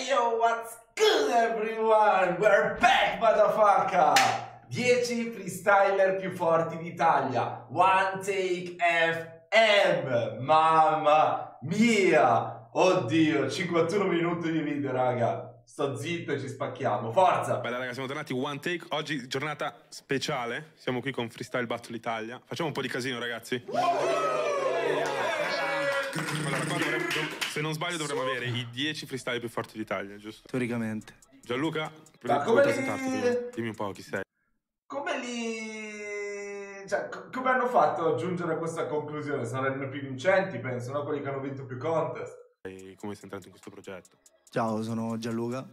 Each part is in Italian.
Yo, what's good everyone? We're back, motherfucker! 10 freestyler più forti d'Italia. One Take FM. Mamma mia! Oddio, 51 minuti di video, raga. Sto zitto e ci spacchiamo. Forza! Bella raga, siamo tornati One Take. Oggi giornata speciale. Siamo qui con Freestyle Battle Italia. Facciamo un po' di casino, ragazzi. Allora, qua se non sbaglio dovremmo avere i 10 freestyle più forti d'Italia, giusto? Teoricamente. Gianluca, ma come dimmi un po' chi sei. Come li... Cioè, come hanno fatto a giungere a questa conclusione? Saranno i più vincenti, penso, no? Quelli che hanno vinto più contest. E come sei entrato in questo progetto? Ciao, sono Gianluca.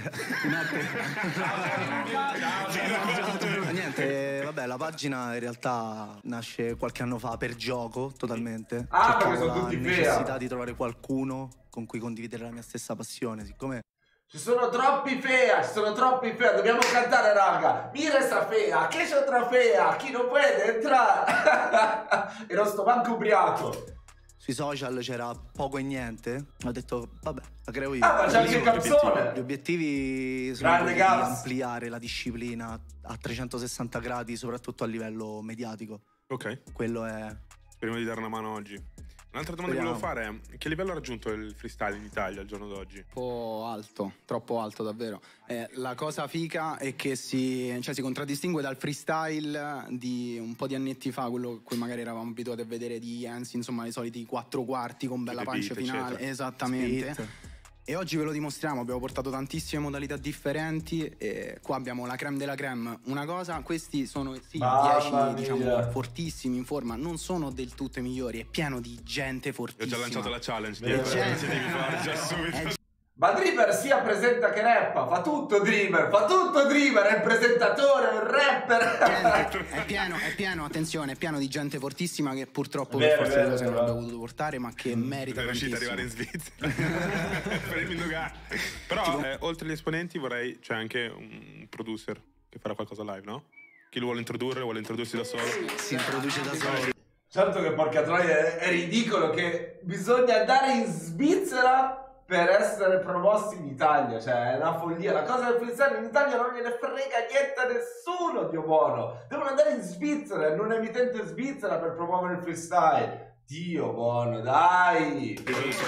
Niente, vabbè, la pagina in realtà nasce qualche anno fa per gioco, totalmente. Ah, perché sono tutti la necessità di trovare qualcuno con cui condividere la mia stessa passione, siccome... Ci sono troppi fea, dobbiamo cantare, raga. Mira sta fea, che c'è tra fea, chi non può entrare. E non sto manco ubriaco. Sui social c'era poco e niente, ho detto vabbè, la creo io. Ah, ma c'è anche il capsone. Gli obiettivi sono di ampliare la disciplina a 360 gradi, soprattutto a livello mediatico. Ok. Quello è... Speriamo di dare una mano oggi. Un'altra domanda che volevo fare è: che livello ha raggiunto il freestyle in Italia al giorno d'oggi? Un po' alto, troppo alto davvero. La cosa figa è che si contraddistingue dal freestyle di un po' di annetti fa, quello a cui magari eravamo abituati a vedere di Enzi, insomma i soliti 4 quarti con bella pancia finale, eccetera. Esattamente. Split. E oggi ve lo dimostriamo, abbiamo portato tantissime modalità differenti e qua abbiamo la creme della creme. Una cosa, questi sono sì, 10 diciamo fortissimi in forma, non sono del tutto i migliori, è pieno di gente fortissima. Ho già lanciato la challenge, devi fare già subito. Ma Dreamer sia presenta che rappa, fa tutto Dreamer, è il presentatore, è il rapper. È pieno, attenzione, è pieno di gente fortissima che purtroppo per forza di cose non abbiamo potuto portare, ma che merita tantissimo. È riuscito ad arrivare in Svizzera per il Mindogare. Però oltre agli esponenti c'è anche un producer che farà qualcosa live, no? Chi lo vuole introdurre, vuole introdursi da solo? Si introduce da solo. Certo che porca troia è ridicolo che bisogna andare in Svizzera per essere promossi in Italia, cioè è una follia. La cosa del freestyle in Italia non gliene frega niente a nessuno, Dio buono. Devono andare in Svizzera, in un emittente svizzera per promuovere il freestyle. Dio buono, dai!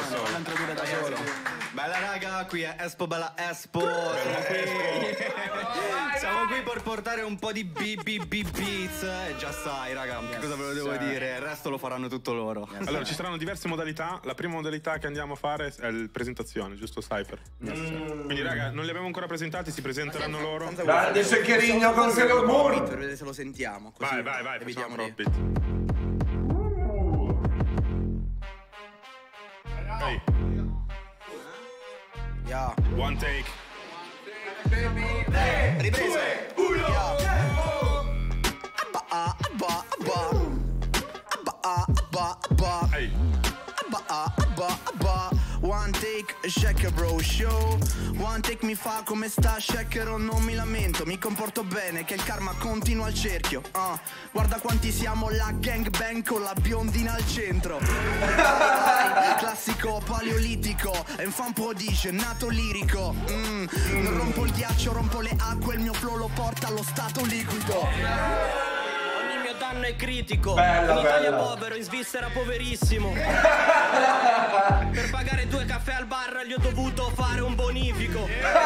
Bella raga, qui è Espo Bella Espo. Siamo qui per portare un po' di beats. E già sai raga, che cosa ve lo devo dire? Il resto lo faranno tutto loro. Allora ci saranno diverse modalità. La prima modalità che andiamo a fare è la presentazione, giusto Cypher? Quindi raga, non li abbiamo ancora presentati, si presenteranno loro. Grande Ceccherigno con Sailor Moon. Per vedere se lo sentiamo. Così vai, evitiamo facciamo di... Hey. Yeah. One take. Riprese. Hey. One take, Shaker bro show. One take mi fa come sta Shaker, non mi lamento, mi comporto bene, che il karma continua al cerchio. Guarda quanti siamo, la gangbang con la biondina al centro. Classico paleolitico, un fan prodige, nato lirico. Non rompo il ghiaccio, rompo le acque, il mio flow lo porta allo stato liquido. Danno è critico. Bella, in Italia bella. povero, in Svizzera poverissimo. Per pagare 2 caffè al bar gli ho dovuto fare un bonifico.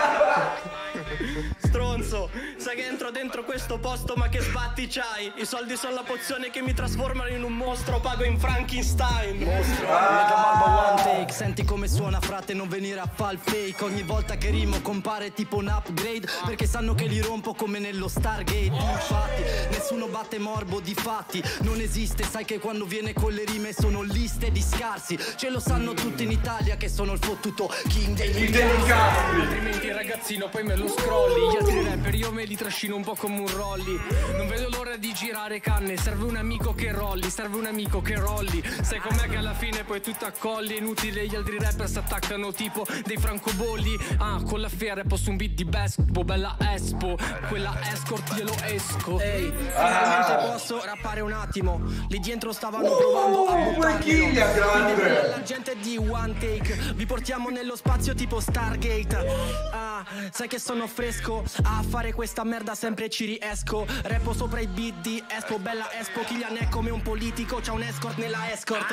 Stronzo, sai che entro dentro questo posto ma che sbatti c'hai? I soldi sono la pozione che mi trasformano in un mostro, pago in Frankenstein. Mostro. One take, senti come suona frate, non venire a far fake. Ogni volta che rimo compare tipo un upgrade, perché sanno che li rompo come nello Stargate. Infatti nessuno batte Morbo di fatti, non esiste, sai che quando viene con le rime sono liste di scarsi. Ce lo sanno tutti in Italia che sono il fottuto king dei Castri. Altrimenti il ragazzino poi me lo scrolli. Gli altri rapper io me li ti trascino un po' come un rolli. Non vedo l'ora di girare canne, serve un amico che rolli, serve un amico che rolli. Sai com'è che alla fine poi tutto accolli, è inutile, gli altri rapper si attaccano tipo dei francobolli. Ah, con la fiera posto un beat di Bespo, bella Espo, quella escort glielo esco. Ehi, finalmente posso rappare un attimo. Lì dentro stavano provando a buttarlo. La gente di One Take, vi portiamo nello spazio tipo Stargate. Ah, sai che sono fresco a fare questa merda, sempre ci riesco. Rappo sopra i beat di Espo, bella Espo. Kylian è come un politico, c'ha un escort nella escort.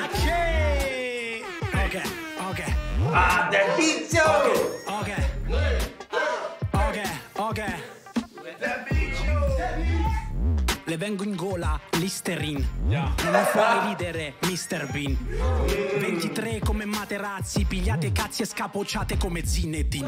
Ok. Ah, del vizio! Ok. Le vengo in gola, Listerine. Non mi fai ridere, Mr. Bean. 23 come Materazzi, pigliate cazzi e scapocciate come Zinedine.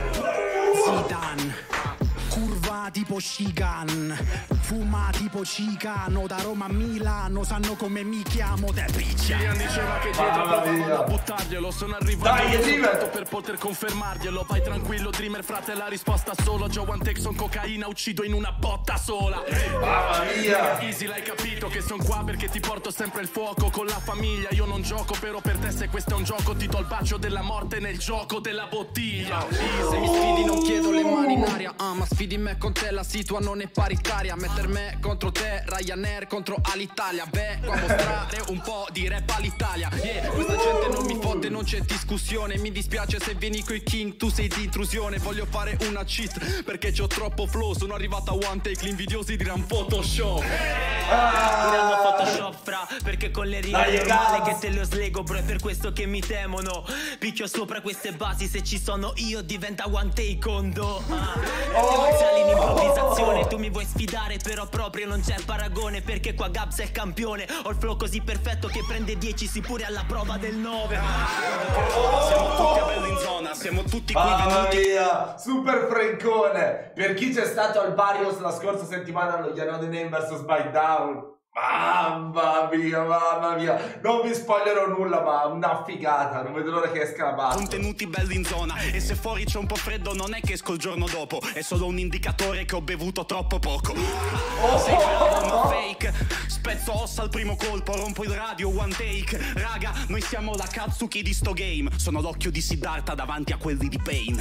Zidane. Curva tipo Shigan, fuma tipo Cicano, da Roma a Milano sanno come mi chiamo, te piccia. Kylian diceva che dietro provavano a buttarglielo, sono arrivato soltanto per poter confermarglielo. Vai tranquillo Dreamer frate, la risposta solo Joe One Take, son cocaina, uccido in una botta sola. Mamma mia! Easy, l'hai capito che son qua perché ti porto sempre il fuoco con la famiglia. Io non gioco, però per te se questo è un gioco ti do il bacio della morte nel gioco della bottiglia. Se mi sfidi non chiedo le mani in aria, ma sfidi me con te, la situa non è paritaria. Metter me contro te, Ryanair contro Alitalia. Beh, qua mostrare un po' di rap all'Italia. Yeah, questa gente non mi fode, non c'è discussione. Mi dispiace se vieni coi king, tu sei di intrusione. Voglio fare una cheat perché c'ho troppo flow. Sono arrivato a One Take, gli invidiosi diranno Photoshop. Diranno Photoshop fra, perché con le rime è normale che te lo slego bro, è per questo che mi temono. Picchio sopra queste basi, se ci sono io diventa One Take condo. Sali in improvvisazione, tu mi vuoi sfidare però proprio non c'è paragone, perché qua Gabs è il campione. Ho il flow così perfetto che prende 10 sì pure alla prova del 9. Siamo tutti a bello in zona, siamo tutti qui venuti. Mia, super francone. Per chi c'è stato al Barrios la scorsa settimana allo You Know The Name vs Bite Down, mamma mia, non vi spoilerò nulla, ma una figata, non vedo l'ora che esca la base. Contenuti belli in zona, e se fuori c'è un po' freddo non è che esco il giorno dopo, è solo un indicatore che ho bevuto troppo poco. Sei una fake, spezzo ossa al primo colpo, rompo il radio, One Take. Raga, noi siamo la Katsuki di sto game, sono l'occhio di Siddhartha davanti a quelli di Pain.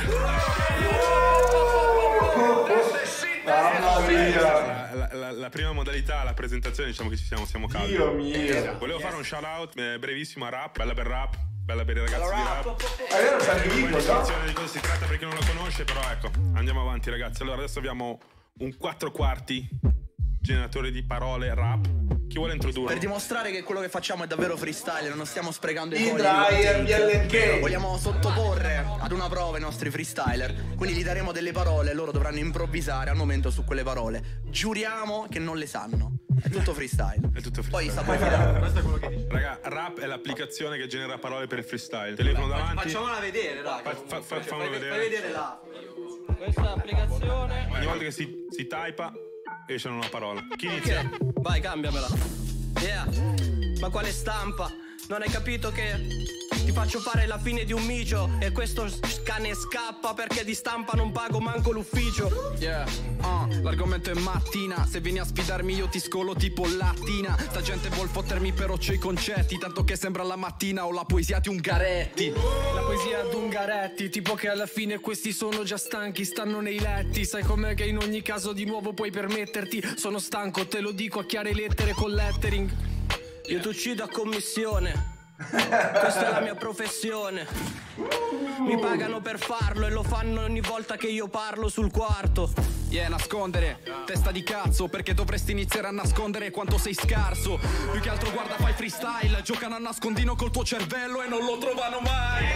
Mamma mia. La prima modalità, la presentazione, diciamo che siamo caldi. Dio mio. Volevo fare un shout out brevissimo a Rap, bella per Rap, bella per i ragazzi di Rap. È vero, c'è anche Nico, no? Di cosa si tratta per chi non la conosce, però ecco, andiamo avanti ragazzi. Allora adesso abbiamo un 4 quarti generatore di parole rap. Chi vuole introdurre? Per dimostrare che quello che facciamo è davvero freestyle, non stiamo sprecando i coni. Vogliamo sottoporre ad una prova i nostri freestyler, quindi gli daremo delle parole e loro dovranno improvvisare al momento su quelle parole. Giuriamo che non le sanno. È tutto freestyle. È tutto freestyle. Poi sta poi finendo. Questo è quello che dice. Raga, Rap è l'applicazione che genera parole per il freestyle. Telefono davanti. Facciamola vedere, raga. Famolo vedere. Fai vedere là. Questa applicazione. Ogni volta che si typa esce una parola. Chi inizia? Ok, vai, cambiamela. Yeah, ma quale stampa? Non hai capito che ti faccio fare la fine di un micio e questo cane scappa perché di stampa non pago manco l'ufficio. Yeah, l'argomento è mattina. Se vieni a sfidarmi io ti scolo tipo lattina. Sta gente vuol fottermi però c'ho i concetti, tanto che sembra la mattina o la poesia di Ungaretti. La poesia di Ungaretti, tipo che alla fine questi sono già stanchi, stanno nei letti. Sai com'è che in ogni caso di nuovo puoi permetterti. Sono stanco, te lo dico a chiare lettere con lettering. Io ti uccido a commissione. Questa è la mia professione. Mi pagano per farlo e lo fanno ogni volta che io parlo sul quarto. Yeah, nascondere, testa di cazzo, perché dovresti iniziare a nascondere quanto sei scarso. Più che altro guarda, fai freestyle, giocano a nascondino col tuo cervello e non lo trovano mai.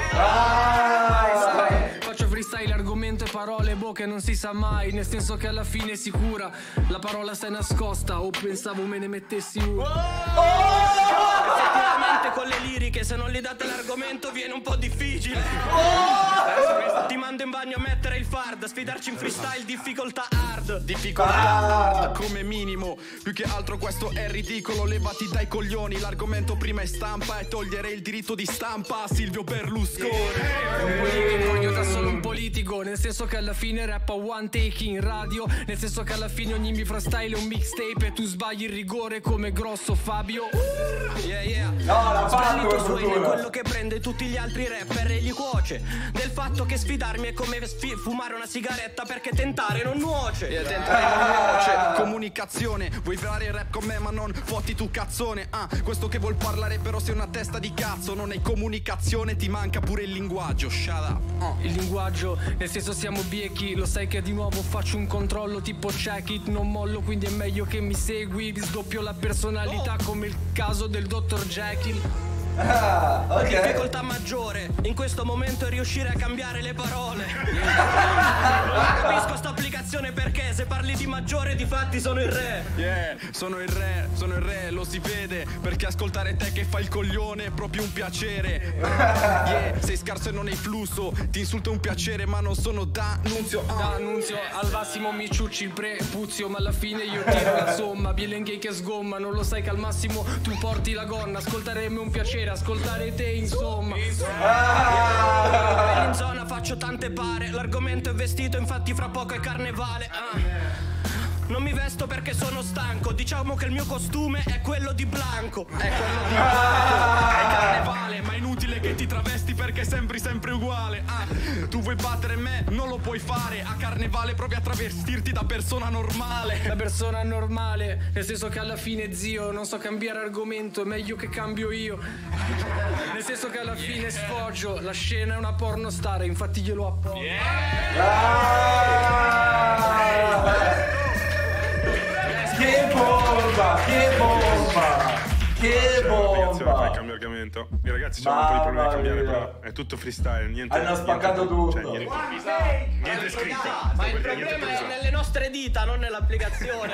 Faccio freestyle, argomento e parole, che non si sa mai. Nel senso che alla fine è sicura, la parola sta nascosta. O pensavo me ne mettessi una. Effettivamente con le liriche se non gli date l'argomento viene un po' difficile. Ti mando in bagno a mettere il fard, sfidarci in freestyle difficoltà hard. Difficoltà hard come minimo. Più che altro questo è ridicolo, levati dai coglioni. L'argomento prima è stampa e togliere il diritto di stampa a Silvio Berlusconi. Voglio da solo un politico, Fabio, nel senso che alla fine rappa one take in radio, nel senso che alla fine ogni mio freestyle è un mixtape e tu sbagli il rigore come grosso Fabio. Yeah, yeah. No, la Splendido fatto Sway è quello che prende tutti gli altri rapper e li cuoce. Del fatto che sfidarmi è come fumare una sigaretta, perché tentare non nuoce. Tentare non nuoce. Comunicazione, vuoi fare il rap con me ma non fotti tu cazzone. Questo che vuol parlare però sei una testa di cazzo. Non hai comunicazione, ti manca pure il linguaggio. Shut up. Il linguaggio, nel senso siamo biechi, lo sai che di nuovo faccio un controllo tipo check it, non mollo, quindi è meglio che mi segui. Sdoppio la personalità come il caso del dottor Jekyll. Ah, La ok. difficoltà maggiore in questo momento è riuscire a cambiare le parole. Non capisco sta applicazione perché se parli di maggiore di fatti sono il re. Yeah, sono il re, lo si vede. Perché ascoltare te che fai il coglione è proprio un piacere. Yeah, sei scarso e non hai flusso. Ti insulto è un piacere ma non sono D'Annunzio. D'Annunzio, al massimo mi ciucci il prepuzio, ma alla fine io tiro la somma. Bielenghi che sgomma, non lo sai che al massimo tu porti la gonna. Ascoltaremi un piacere, ascoltare te insomma. In zona faccio tante pare, l'argomento è vestito infatti fra poco è carnevale. Non mi vesto perché sono stanco, diciamo che il mio costume è quello di Blanco. È quello di Blanco, è carnevale, ma è inutile che ti travesti perché sembri sempre uguale. Tu vuoi battere me, non lo puoi fare. A carnevale provi a travestirti da persona normale. La persona normale, nel senso che alla fine zio, non so cambiare argomento, è meglio che cambio io. Nel senso che alla fine sfoggio, la scena è una pornostar, infatti glielo appoggio. Che bomba, che bomba, che Fai bomba. cambio argomento. I ragazzi hanno un po' di problemi a cambiare, Mamma mia. però è tutto freestyle, niente. Hanno spaccato tutto. Cioè, niente scritto. Ma il problema è nelle nostre dita, non nell'applicazione.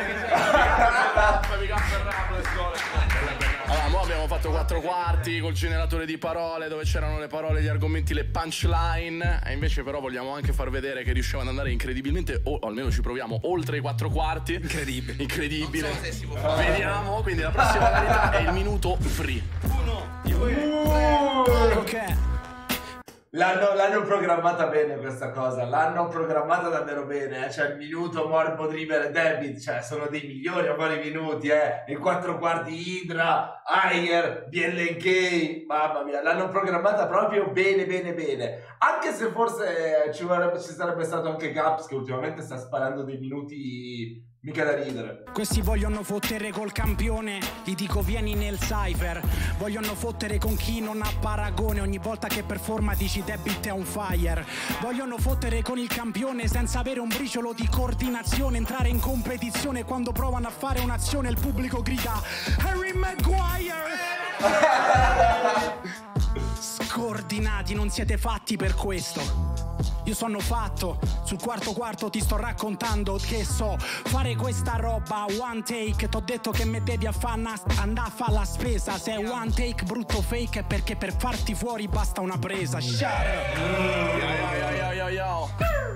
Allora, mo abbiamo fatto 4 quarti col generatore di parole dove c'erano le parole, gli argomenti, le punchline. E invece però vogliamo anche far vedere che riusciamo ad andare incredibilmente, o almeno ci proviamo, oltre i 4 quarti. Incredibile. Non so se si può fare. Vediamo, quindi la prossima modalità è il minuto free. Ok. L'hanno programmata bene questa cosa, l'hanno programmata davvero bene, cioè il minuto Morbo, Driver e Debit, cioè sono dei migliori amori minuti, il 4 quarti Hydra, Ayer, BLK, mamma mia, l'hanno programmata proprio bene, anche se forse ci sarebbe stato anche Gaps che ultimamente sta sparando dei minuti mica da ridere. Questi vogliono fottere col campione, gli dico vieni nel cypher. Vogliono fottere con chi non ha paragone, ogni volta che performa dici Debit è on fire. Vogliono fottere con il campione senza avere un briciolo di coordinazione, entrare in competizione quando provano a fare un'azione il pubblico grida Harry Maguire. Scordinati, non siete fatti per questo. Io sono fatto, sul quarto ti sto raccontando che so fare questa roba one take. T'ho detto che me devi andare a fare la spesa. Se è one take brutto fake è perché per farti fuori basta una presa. Shut up. Yo.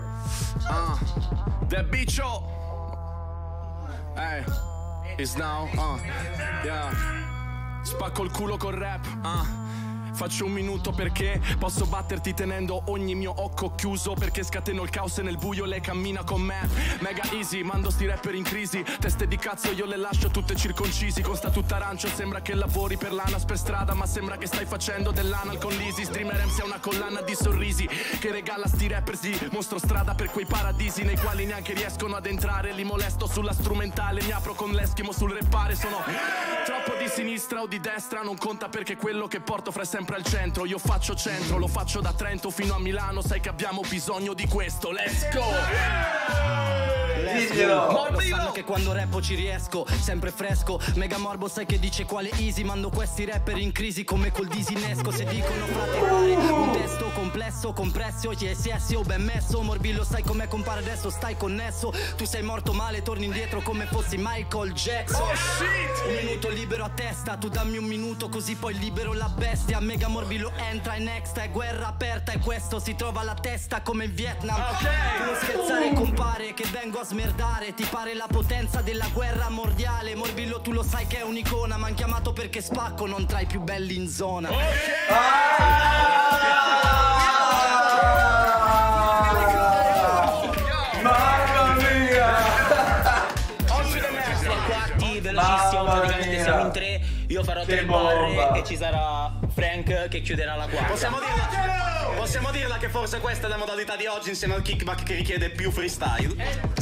The bicho. Hey, it's now. Yeah. Spacco il culo col rap. Faccio un minuto perché posso batterti tenendo ogni mio occhio chiuso, perché scateno il caos e nel buio lei cammina con me. Mega easy, mando sti rapper in crisi. Teste di cazzo io le lascio tutte circoncisi. Con statut arancio sembra che lavori per l'ANAS per strada, ma sembra che stai facendo dell'anal con l'Easy. Streamer MC è una collana di sorrisi che regala sti rapper, sì. Mostro strada per quei paradisi nei quali neanche riescono ad entrare. Li molesto sulla strumentale, mi apro con l'Eskimo sul reppare. Sono troppo di sinistra o di destra, non conta perché quello che porto fra sempre al centro. Io faccio centro, lo faccio da Trento fino a Milano. Sai che abbiamo bisogno di questo. Let's go! Lo sanno che quando rappo ci riesco, sempre fresco. Mega Morbo sai che dice quale easy. Mando questi rapper in crisi come col disinesco. Se dicono frate pare un testo complesso, compresso, yes o ben messo. Morbillo sai com'è compare adesso, stai connesso. Tu sei morto male, torni indietro come fossi Michael Jackson. Un minuto libero a testa, tu dammi un minuto così poi libero la bestia. Mega Morbillo entra in extra, è guerra aperta e questo si trova alla testa come in Vietnam. Tu non scherzare compare che vengo a smerdare. Ti pare la potenza della guerra mondiale. Morbillo tu lo sai che è un'icona, m'han chiamato perché spacco, non tra i più belli in zona. in 3, io farò Che 3 bomba. barre e ci sarà Frank che chiuderà la quarta. Possiamo dirla che forse questa è la modalità di oggi insieme al kickback che richiede più freestyle.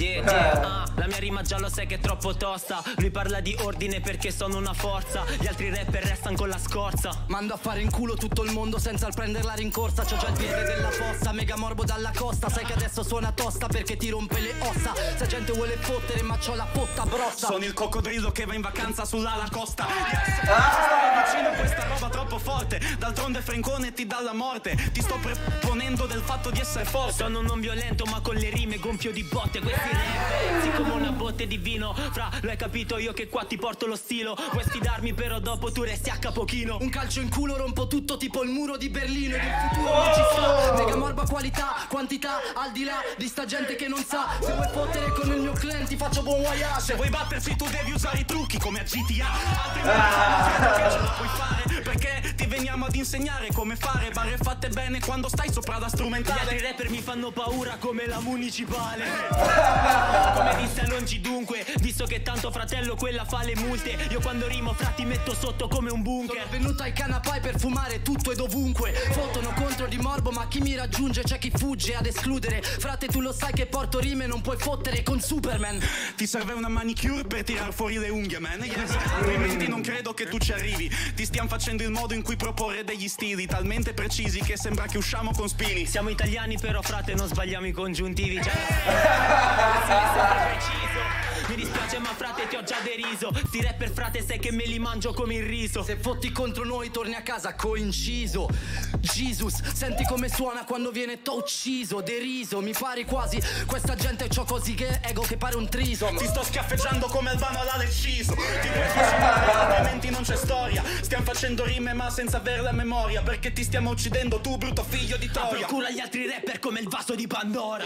La mia rima già lo sai che è troppo tosta. Lui parla di ordine perché sono una forza. Gli altri rapper restano con la scorza. Mando a fare in culo tutto il mondo senza il prendere la rincorsa. C'ho già il piede della fossa, mega morbo dalla costa. Sai che adesso suona tosta perché ti rompe le ossa. Se gente vuole fottere ma c'ho la fotta brossa. Sono il coccodrillo che va in vacanza sull'ala costa. Yes, stavo vicino a questa roba troppo forte. D'altronde Francone ti dà la morte. Ti sto preponendo del fatto di essere forte. Sono non violento ma con le rime gonfio di botte. Questi rap come una botte di vino. Fra, lo hai capito io che qua ti porto lo stilo. Vuoi sfidarmi però dopo tu resti a capochino. Un calcio in culo rompo tutto tipo il muro di Berlino. Ed il futuro non ci sta. Mega morba qualità, quantità, al di là di sta gente che non sa. Se vuoi fottere con il mio clan ti faccio buon voyage. Se vuoi battersi tu devi usare i trucchi come a GTA. Altrimenti non ce la puoi fare. Perché ti veniamo ad insegnare come fare barre fatte bene quando stai sopra la strumentale. Gli altri rapper mi fanno paura come la municipale. Come disse Longi dunque, visto che tanto fratello quella fa le multe. Io quando rimo fra ti metto sotto come un bunker. Sono venuto ai canapai per fumare tutto e dovunque. Fottono contro di morbo ma chi mi raggiunge c'è chi fugge ad escludere. Frate tu lo sai che porto rime non puoi fottere con Superman. Ti serve una manicure per tirar fuori le unghie, man. Yes. Altrimenti non credo che tu ci arrivi. Ti stiamo facendo il modo in cui proporre degli stili talmente precisi che sembra che usciamo con spini. Siamo italiani però frate non sbagliamo i congiuntivi. Già sei sempre preciso. Mi dispiace ma frate ti ho già deriso. Sti rapper frate sai che me li mangio come il riso. Se fotti contro noi torni a casa coinciso. Jesus, senti come suona quando viene t'ho ucciso. Deriso, mi pari quasi. Questa gente c'ho così che ego che pare un triso. Ti sto schiaffeggiando come Albano all'Aleciso. Ti puoi fucilare altrimenti non c'è storia. Stiamo facendo rime ma senza avere la memoria. Perché ti stiamo uccidendo tu brutto figlio di Troia. Procura gli altri rapper come il vaso di Pandora.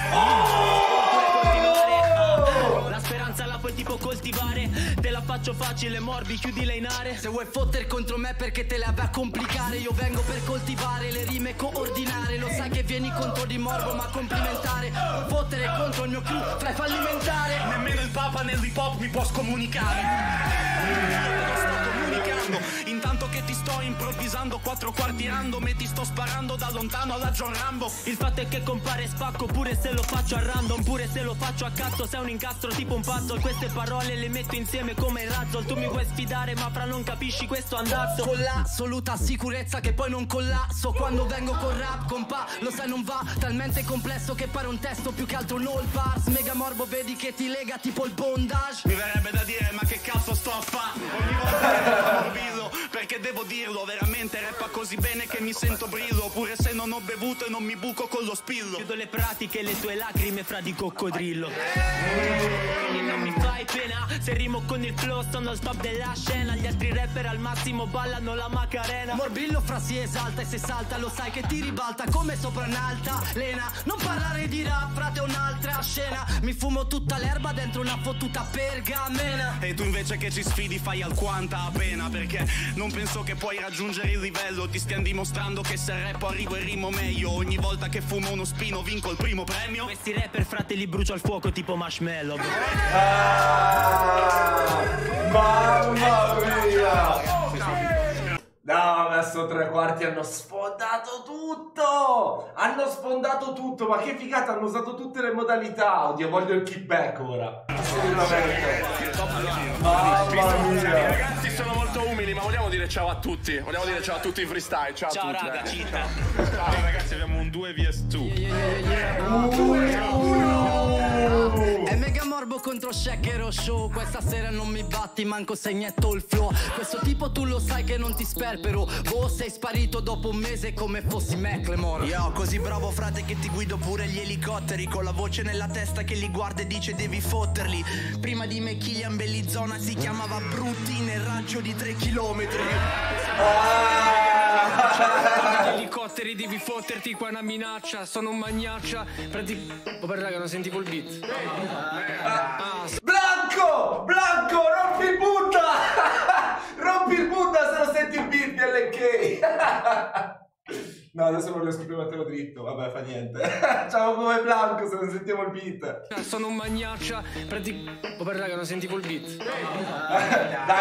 La speranza la puoi tipo coltivare. Te la faccio facile morbi, chiudila in area. Se vuoi fotter contro me perché te la vai a complicare. Io vengo per coltivare le rime coordinare. Lo sai che vieni contro di morbo ma complimentare. Fottere contro il mio crew fai fallimentare. Nemmeno il papa nell'hip hop mi può scomunicare. Lo sto comunicando. Intanto che ti sto improvvisando 4 quarti random e ti sto sparando da lontano alla John Rambo. Il fatto è che compare spacco pure se lo faccio a random. Pure se lo faccio a cazzo sei un incastro tipo un puzzle. Queste parole le metto insieme come il razzle. Tu mi vuoi sfidare ma fra non capisci questo andazzo. Con l'assoluta sicurezza che poi non collasso. Quando vengo con rap compa lo sai non va. Talmente complesso che pare un testo più che altro non il pars. Mega morbo vedi che ti lega tipo il bondage. Mi verrebbe da dire ma che cazzo sto a fa. Ogni volta che devo morbillo perché devo dirlo. Veramente rappa così bene che mi sento brillo. Pure se non ho bevuto e non mi buco con lo spillo. Chiudo le pratiche e le tue lacrime fra di coccodrillo. E non mi fai pena se rimo con il flow sono al top della scena. Gli altri rapper al massimo ballano la Macarena. Morbillo fra si esalta e se salta lo sai che ti ribalta come sopra un'alta lena. Non parlare di rap frate un'altra scena. Mi fumo tutta l'erba dentro una fottuta pergamena. E tu invece che ci sfidi fai alquanta appena. Perché non penso che puoi raggiungere il livello. Ti stiamo dimostrando che se rappo arrivo e rimo meglio. Ogni volta che fumo uno spino vinco il primo premio. Questi rapper frate li brucio al fuoco tipo marshmallow. Mamma mia! No, adesso 3 quarti hanno sfondato tutto! Hanno sfondato tutto, ma che figata, hanno usato tutte le modalità. Oddio, voglio il kickback ora. Assolutamente. Mamma mia! Ragazzi sono molto umili, ma vogliamo dire ciao a tutti. Vogliamo dire ciao a tutti in freestyle. Ciao, Ciao a tutti. raga, citta. Ciao ragazzi, abbiamo un 2 vs 2. È Mega Morbo contro Shaker Show. Questa sera non mi batti, manco segnetto il flow. Questo tipo tu lo sai che non ti sperpero. Boh, sei sparito dopo un mese come fossi Macklemore. Io così bravo frate che ti guido pure gli elicotteri. Con la voce nella testa che li guarda e dice devi fotterli. Prima di me Kilian Bellizona si chiamava Brutti nel raggio di 3 chilometri. Gli elicotteri devi fotterti qua è una minaccia. Sono un magnaccia. Oh per raga non senti col beat. Blanco! Blanco! Rompi il Buddha! Rompi il Buddha se lo senti il beat BLK! No, adesso non riesco più a metterlo dritto, vabbè, fa niente. Ciao come Blanco, se non sentiamo il beat. Sono un magnaccia, oh, per raga, non sentivo il beat. Dai.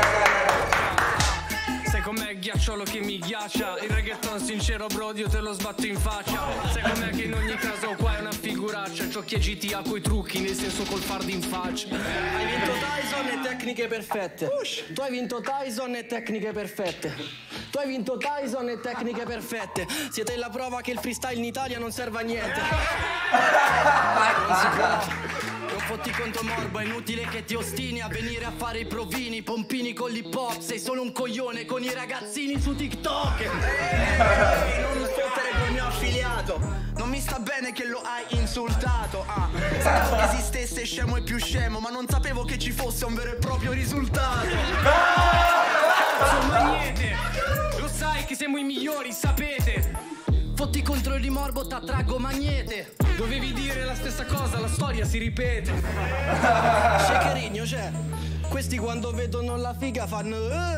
Sai com'è ghiacciolo che mi ghiaccia? Il reggaeton sincero bro, io te lo sbatto in faccia. Sai com'è che in ogni caso qua è una figuraccia. Ciocchi e GTA coi trucchi, nel senso col fardo in faccia. Hai vinto Tyson e tecniche perfette. Tu hai vinto Tyson e tecniche perfette. Tu hai vinto Tyson e tecniche perfette. Siete la prova che il freestyle in Italia non serve a niente. Non si può. Non fotti conto morbo, è inutile che ti ostini a venire a fare i provini, i pompini con l'hip hop. Sei solo un coglione con i ragazzini su TikTok. Non fottere col mio affiliato. Non mi sta bene che lo hai insultato. Sapevo che esistesse scemo e più scemo, ma non sapevo che ci fosse un vero e proprio risultato. Sono magnete. Lo sai che siamo i migliori, sapete. Fotti contro il rimorbo, t'attraggo magnete. Dovevi dire la stessa cosa, la storia si ripete. Shakerigno, cioè, questi quando vedono la figa fanno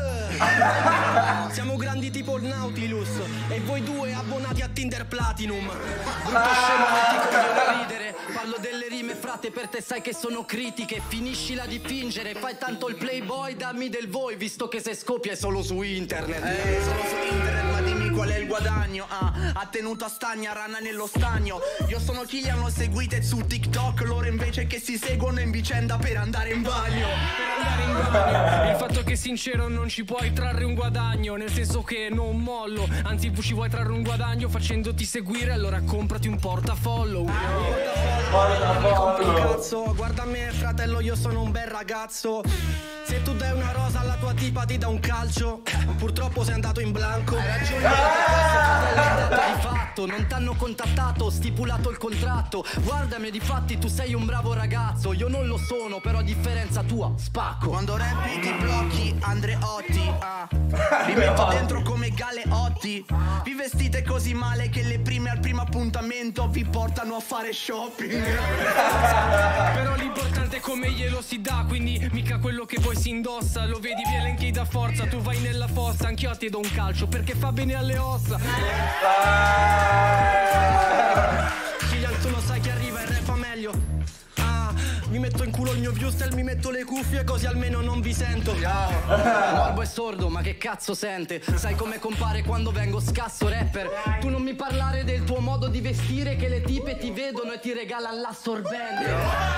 Siamo grandi tipo il Nautilus e voi due abbonati a Tinder Platinum. Brutto scemo, metti coglione a ridere. Parlo delle rime frate, per te sai che sono critiche. Finiscila di fingere, fai tanto il playboy, dammi del voi, visto che se scoppia è solo su internet. Solo su internet, ma dimmi qual è il guadagno. Ha tenuto a stagna, rana nello stagno. Io sono chi li hanno seguite su TikTok, loro invece che si seguono in vicenda per andare in bagno. Il fatto che sincero non ci puoi trarre un guadagno, nel senso che non mollo, anzi ci vuoi trarre un guadagno facendoti seguire, allora comprati un portafollow. Cazzo, guarda me fratello, io sono un bel ragazzo. Se tu dai una rosa alla tua tipa ti dà un calcio. Purtroppo sei andato in blanco. Hai ragione, di fatto non t'hanno contattato, ho stipulato il contratto. Guardami, di fatti tu sei un bravo ragazzo. Io non lo sono, però a differenza tua spacco. Quando rappi ti blocchi Andreotti, vi metto dentro come Galeotti. Vi vestite così male che le prime al primo appuntamento vi portano a fare shopping. Però l'importante è come glielo si dà, quindi mica quello che poi si indossa. Lo vedi, viene anche da forza, tu vai nella fossa, anch'io ti do un calcio perché fa bene alle ossa. Kylian, tu lo sai che arriva e rap fa meglio. Mi metto in culo il mio viewstel, mi metto le cuffie così almeno non vi sento. Morbo è sordo, ma che cazzo sente? Sai come compare quando vengo scasso rapper? Tu non mi parlare del tuo modo di vestire, che le tipe ti vedono e ti regalano l'assorbente.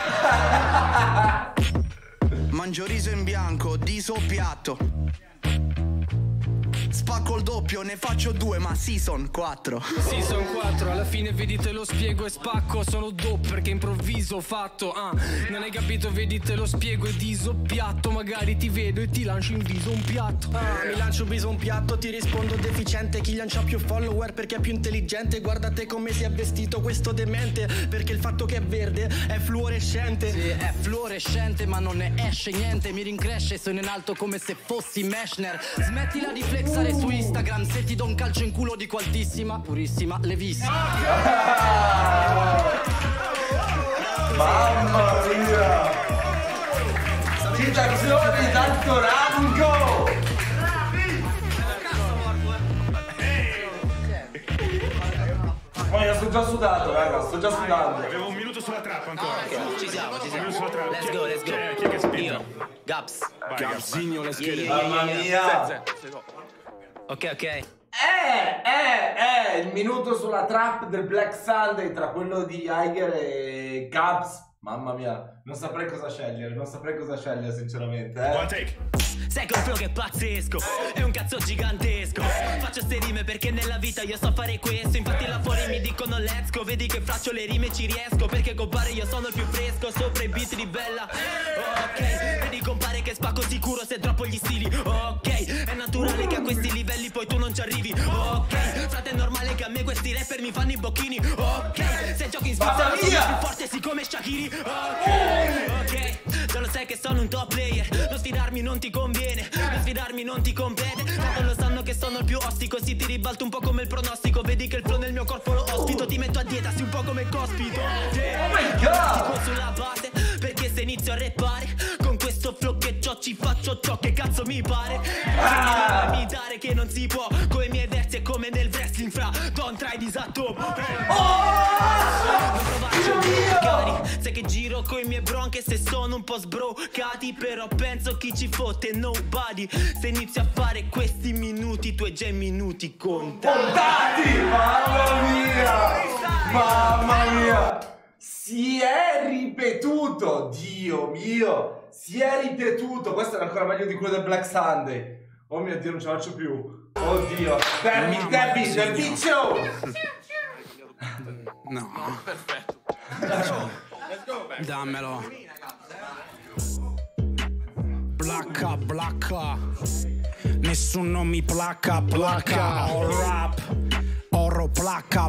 Mangio riso in bianco, diso piatto. Spacco il doppio, ne faccio 2, ma season 4. Season 4, alla fine vedi te lo spiego e spacco. Sono dope perché improvviso ho fatto. Non hai capito, vedi te lo spiego e diso piatto. Magari ti vedo e ti lancio in viso un piatto. Mi lancio in viso un piatto, ti rispondo deficiente. Chi lancia più follower perché è più intelligente. Guardate come si è vestito questo demente, perché il fatto che è verde è fluorescente. Sì, è fluorescente ma non ne esce niente. Mi rincresce, sono in alto come se fossi Meshner. Smettila di flexare su Instagram, se ti do un calcio in culo dico altissima, purissima, levissima. Mamma mia! Citazioni d'alto rango! Ma io sto già sudato, raga, sto già sudando. Avevo un minuto sulla trappa ancora. Ci siamo. Sulla trappa. Let's go. Chi è che spinge? Io, Gaps. Gabzinho, let's get it. Mamma mia! Ok. Il minuto sulla trap del Black Sunday tra quello di Iger e Gabs. Mamma mia, non saprei cosa scegliere sinceramente. One take. Sai col flow che è pazzesco, è un cazzo gigantesco. Faccio ste rime perché nella vita io so fare questo. Infatti là fuori mi dicono let's go, vedi che faccio le rime ci riesco. Perché compare io sono il più fresco, sopra i beat di Bella. Ok, vedi compare che spacco sicuro se droppo gli stili. Ok, è naturale che a questi livelli poi tu non ci arrivi. Ok, frate è normale che a me questi rapper mi fanno i bocchini. Ok, se giochi in Svizzera sono più forte siccome Shaqiri. Ok, già lo sai che sono un top player. Non sfidarmi non ti conviene, non sfidarmi non ti compete. Tanto lo sanno che sono il più ostico, sì ti ribalto un po' come il pronostico. Vedi che il flow nel mio corpo lo ospito, ti metto a dieta, sì un po' come cospito. Oh my god! Tipo sulla base, perché se inizio a rappare con questo flow che c'ho, ci faccio ciò che cazzo mi pare. Devi imitare che non si può, coi miei versi è come nel wrestling fra Don't try disatto. Non provarci a giocare, sai che giro coi miei bro anche se sono un po' sbrocati, però penso chi ci fotte nobody. Se inizio a fare questi minuti, tu hai già i minuti contati. Mamma mia! Mamma mia! Si è ripetuto, Dio mio, si è ripetuto. Questo era ancora meglio di quello del Black Sunday. Oh mio Dio, non ce la faccio più. Oddio. Debbie, del piccio! No. Perfetto. Dammelo. Blacca. Nessuno mi placca. Ho rap. Oro placca,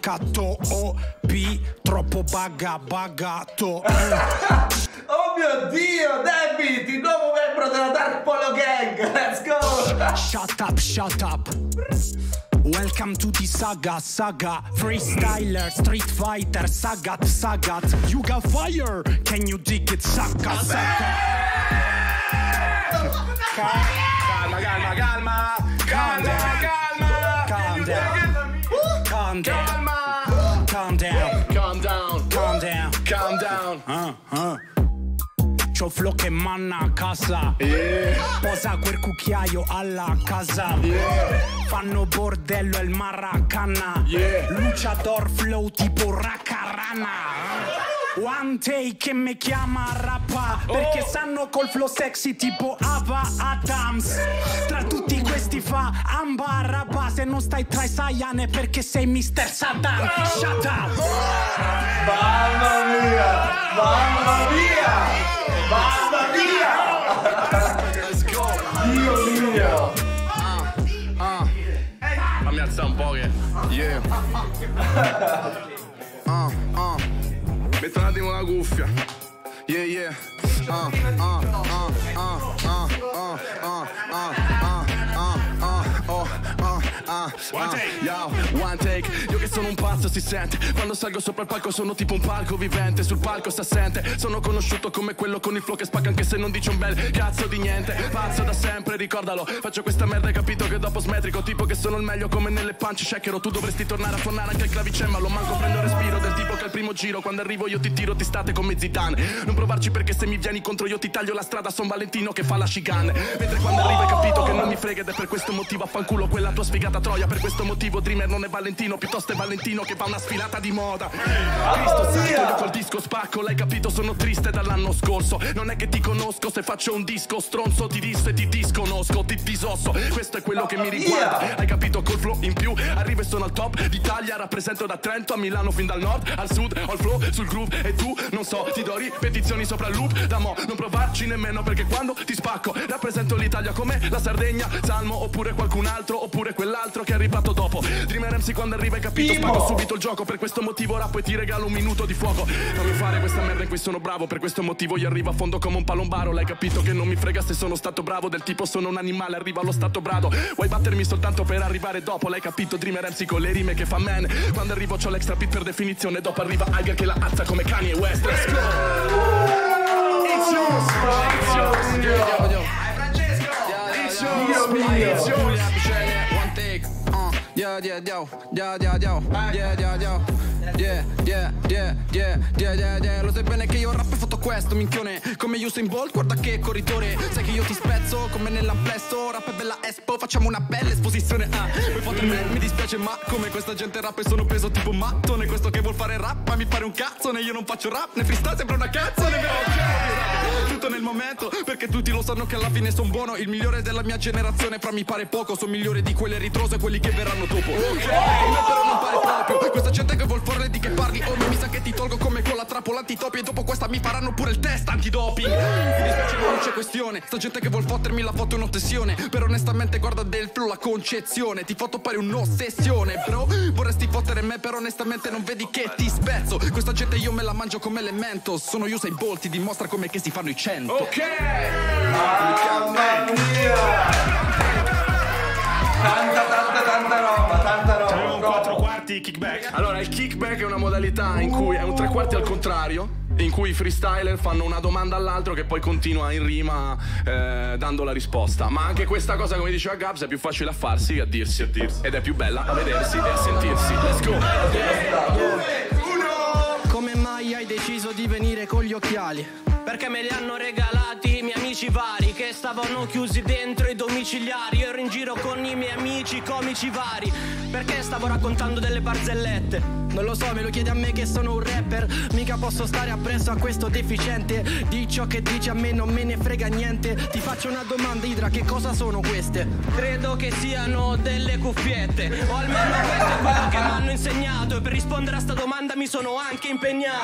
troppo bagato. Oh mio Dio, Debbie, il nuovo membro della Dark Polo Gang. Let's go. Shut up. Welcome to the saga. Freestyler, Street Fighter, Sagat. You got fire. Can you dig it, Saka? Calma. Calm down. C'ho flow che manna a casa. Posa quel cucchiaio alla casa. Fanno bordello e il maracana. Luciador flow tipo Racarana. One take che mi chiama rappa, perché sanno col flow sexy tipo Ava Adams. Tra tutti questi fa ambarrapa. Se non stai tra i Saiyan è perché sei Mr. Satan. Shut up. Mamma mia. Let's go. Dio mio. Fammi alzare un po' che. Yeah. Metto un attimo la cuffia. Yeah. One take. Io che sono un pazzo si sente. Quando salgo sopra il palco sono tipo un palco vivente. Sul palco sta assente. Sono conosciuto come quello con il flow che spacca anche se non dice un bel cazzo di niente. Pazzo da sempre, ricordalo. Faccio questa merda e capito che dopo smetrico. Tipo che sono il meglio come nelle punch shaker. Tu dovresti tornare a suonare anche il clavicembalo. Manco prendo il respiro del tipo che al primo giro quando arrivo io ti tiro, ti state come Zidane. Non provarci perché se mi vieni contro io ti taglio la strada. Son Valentino che fa la chicane. Mentre quando arrivo hai capito che non mi frega ed è per questo motivo affanculo quella tua sfigata troia. Per questo motivo Dreamer non è Valentino, piuttosto è Valentino che fa una sfilata di moda. Cristo santo, io col disco spacco, l'hai capito, sono triste dall'anno scorso. Non è che ti conosco, se faccio un disco stronzo ti disso e ti disconosco, ti disosso. Questo è quello che mi riguarda, hai capito, col flow in più. Arrivo e sono al top d'Italia, rappresento da Trento a Milano fin dal nord al sud. Ho il flow sul groove e tu, non so, ti do ripetizioni sopra il loop. Da mo' non provarci nemmeno perché quando ti spacco rappresento l'Italia come la Sardegna, Salmo oppure qualcun altro, oppure quell'altro che è arrivato dopo. Dreamer MC quando arriva hai capito, spacco subito il gioco. Per questo motivo rappo e ti regalo un minuto di fuoco. Fammi fare questa merda in cui sono bravo. Per questo motivo io arrivo a fondo come un palombaro. L'hai capito che non mi frega se sono stato bravo. Del tipo sono un animale, arrivo allo stato brado. Vuoi battermi soltanto per arrivare dopo. L'hai capito, Dreamer MC con le rime che fa man. Quando arrivo c'ho l'extra beat per definizione. Dopo arriva Iger che la alza come Kanye West. Let's go. It's yours. One take. Yeah. Lo sai bene che io rap e foto questo, minchione. Come Usain Bolt, guarda che corridore. Sai che io ti spezzo come nell'amplesso. Rap e bella Expo, facciamo una bella esposizione. Poi foto mi dispiace ma come questa gente rap e sono peso tipo mattone. Questo che vuol fare rap ma mi pare un cazzo. Né io non faccio rap, né freestyle sembra una canzone. Tutto nel momento, perché tutti lo sanno che alla fine son buono. Il migliore della mia generazione, fra mi pare poco. Sono migliore di quelli ritroso e quelli che verranno dopo. Ok, però non pare proprio. Questa gente che vuol fare di che parli. Oh mi sa che ti tolgo come con la trappola antitopi. E dopo questa mi faranno pure il test antidoping. Mi dispiace ma non c'è questione. Sta gente che vuol fottermi la foto è un'ossessione. Però onestamente guarda del flow la concezione. Ti foto pare un'ossessione, bro. Vorresti fottere me però onestamente non vedi che ti spezzo. Questa gente io me la mangio come elemento. Sono Usain Bolt, ti dimostra come che si fanno i 100. Ok. Mamma mia. Tanta roba. C'avevo un 4 quarti kickback. Allora il kickback è una modalità in cui è un 3 quarti al contrario. in cui i freestyler fanno una domanda all'altro che poi continua in rima dando la risposta. Ma anche questa cosa, come diceva Gabs, è più facile a farsi che a dirsi. Ed è più bella a vedersi e a sentirsi. Let's go! Come mai hai deciso di venire con gli occhiali? Perché me li hanno regalati i miei amici vari che stavano chiusi dentro i domiciliari. Io ero in giro con i miei amici comici vari perché stavo raccontando delle barzellette. Non lo so, me lo chiedi a me che sono un rapper. Mica posso stare appresso a questo deficiente. Di ciò che dici a me non me ne frega niente. Ti faccio una domanda, Idra, che cosa sono queste? Credo che siano delle cuffiette, o almeno questo è quello che mi hanno insegnato. E per rispondere a sta domanda mi sono anche impegnato.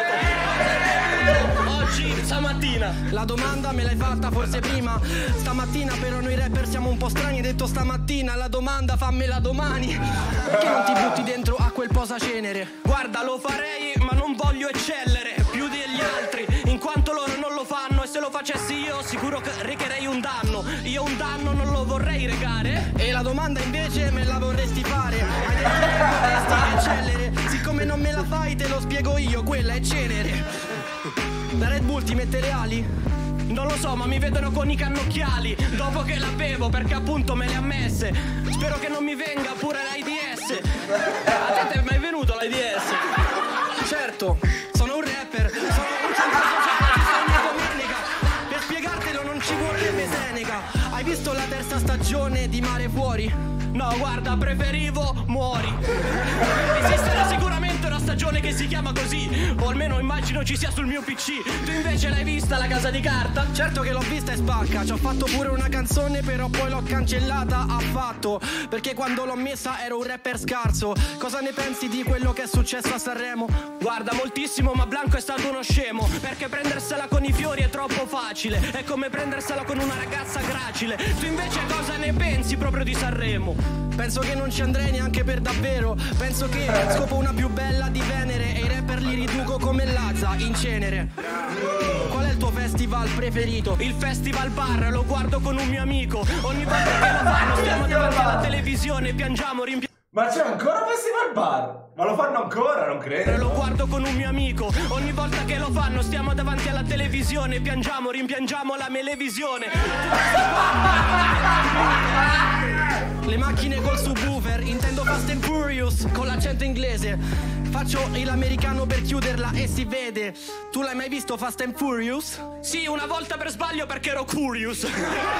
Oggi, stamattina. La domanda me l'hai fatta forse prima. Stamattina però noi rapper siamo un po' strani. Hai detto stamattina, la domanda fammela domani. Perché non ti butti dentro a quel posacenere? Guarda, lo farei ma non voglio eccellere più degli altri, in quanto loro non lo fanno. E se lo facessi io sicuro che recherei un danno. Io un danno non lo vorrei regare. E la domanda invece me la vorresti fare. Hai detto che vorresti eccellere. Siccome non me la fai te lo spiego io, quella è cenere. La Red Bull ti mette le ali? Non lo so, ma mi vedono con i cannocchiali dopo che la bevo, perché appunto me le ha messe. Spero che non mi venga pure l'AIDS. A te ti è mai venuto l'AIDS? Certo, sono un rapper, sono un centro sociale, ci sto ogni domenica. Per spiegartelo non ci vorrebbe Seneca. Hai visto la terza stagione di Mare Fuori? No, guarda, preferivo muori. Esisterà sicuramente una stagione che si chiama così, o almeno immagino ci sia sul mio PC. Tu invece l'hai vista La Casa di Carta? Certo che l'ho vista e spacca. Ci ho fatto pure una canzone però poi l'ho cancellata affatto, perché quando l'ho messa ero un rapper scarso. Cosa ne pensi di quello che è successo a Sanremo? Guarda, moltissimo, ma Blanco è stato uno scemo. Perché prendersela con i fiori è troppo facile, è come prendersela con una ragazza gracile. Tu invece cosa ne pensi proprio di Sanremo? Penso che non ci andrei neanche per davvero. Penso che scopo una più bella di Venere e i rapper li riduco come Lazza in cenere. Qual è il tuo festival preferito? Il Festival Bar, lo guardo con un mio amico. Ogni volta che lo fanno stiamo davanti alla televisione, piangiamo, Ma c'è ancora Festival Bar? Ma lo fanno ancora? Non credo. Lo guardo con un mio amico. Ogni volta che lo fanno stiamo davanti alla televisione, piangiamo, rimpiangiamo la melevisione. Le macchine col subwoofer, intendo Fast and Furious con l'accento inglese. Faccio l'americano per chiuderla e si vede. Tu l'hai mai visto Fast and Furious? Sì, una volta per sbaglio perché ero curious.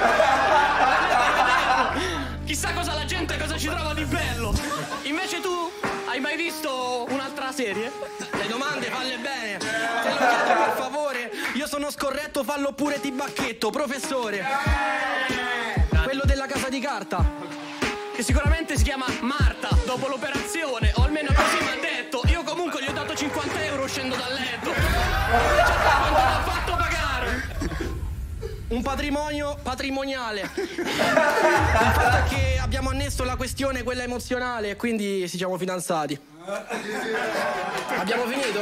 Chissà cosa la gente, cosa ci trova di bello. Invece tu hai mai visto un'altra serie? Le domande falle bene. Se lo chiedo per favore. Io sono scorretto, fallo pure Tibacchetto, professore. Quello della Casa di Carta, che sicuramente si chiama Marta dopo l'operazione, o almeno così mi ha detto. Io comunque gli ho dato 50 euro uscendo dal letto. Quanto l'ha fatto pagare? Un patrimonio patrimoniale. Il fatto è che abbiamo annesso la questione, quella emozionale, e quindi ci siamo fidanzati. Abbiamo finito?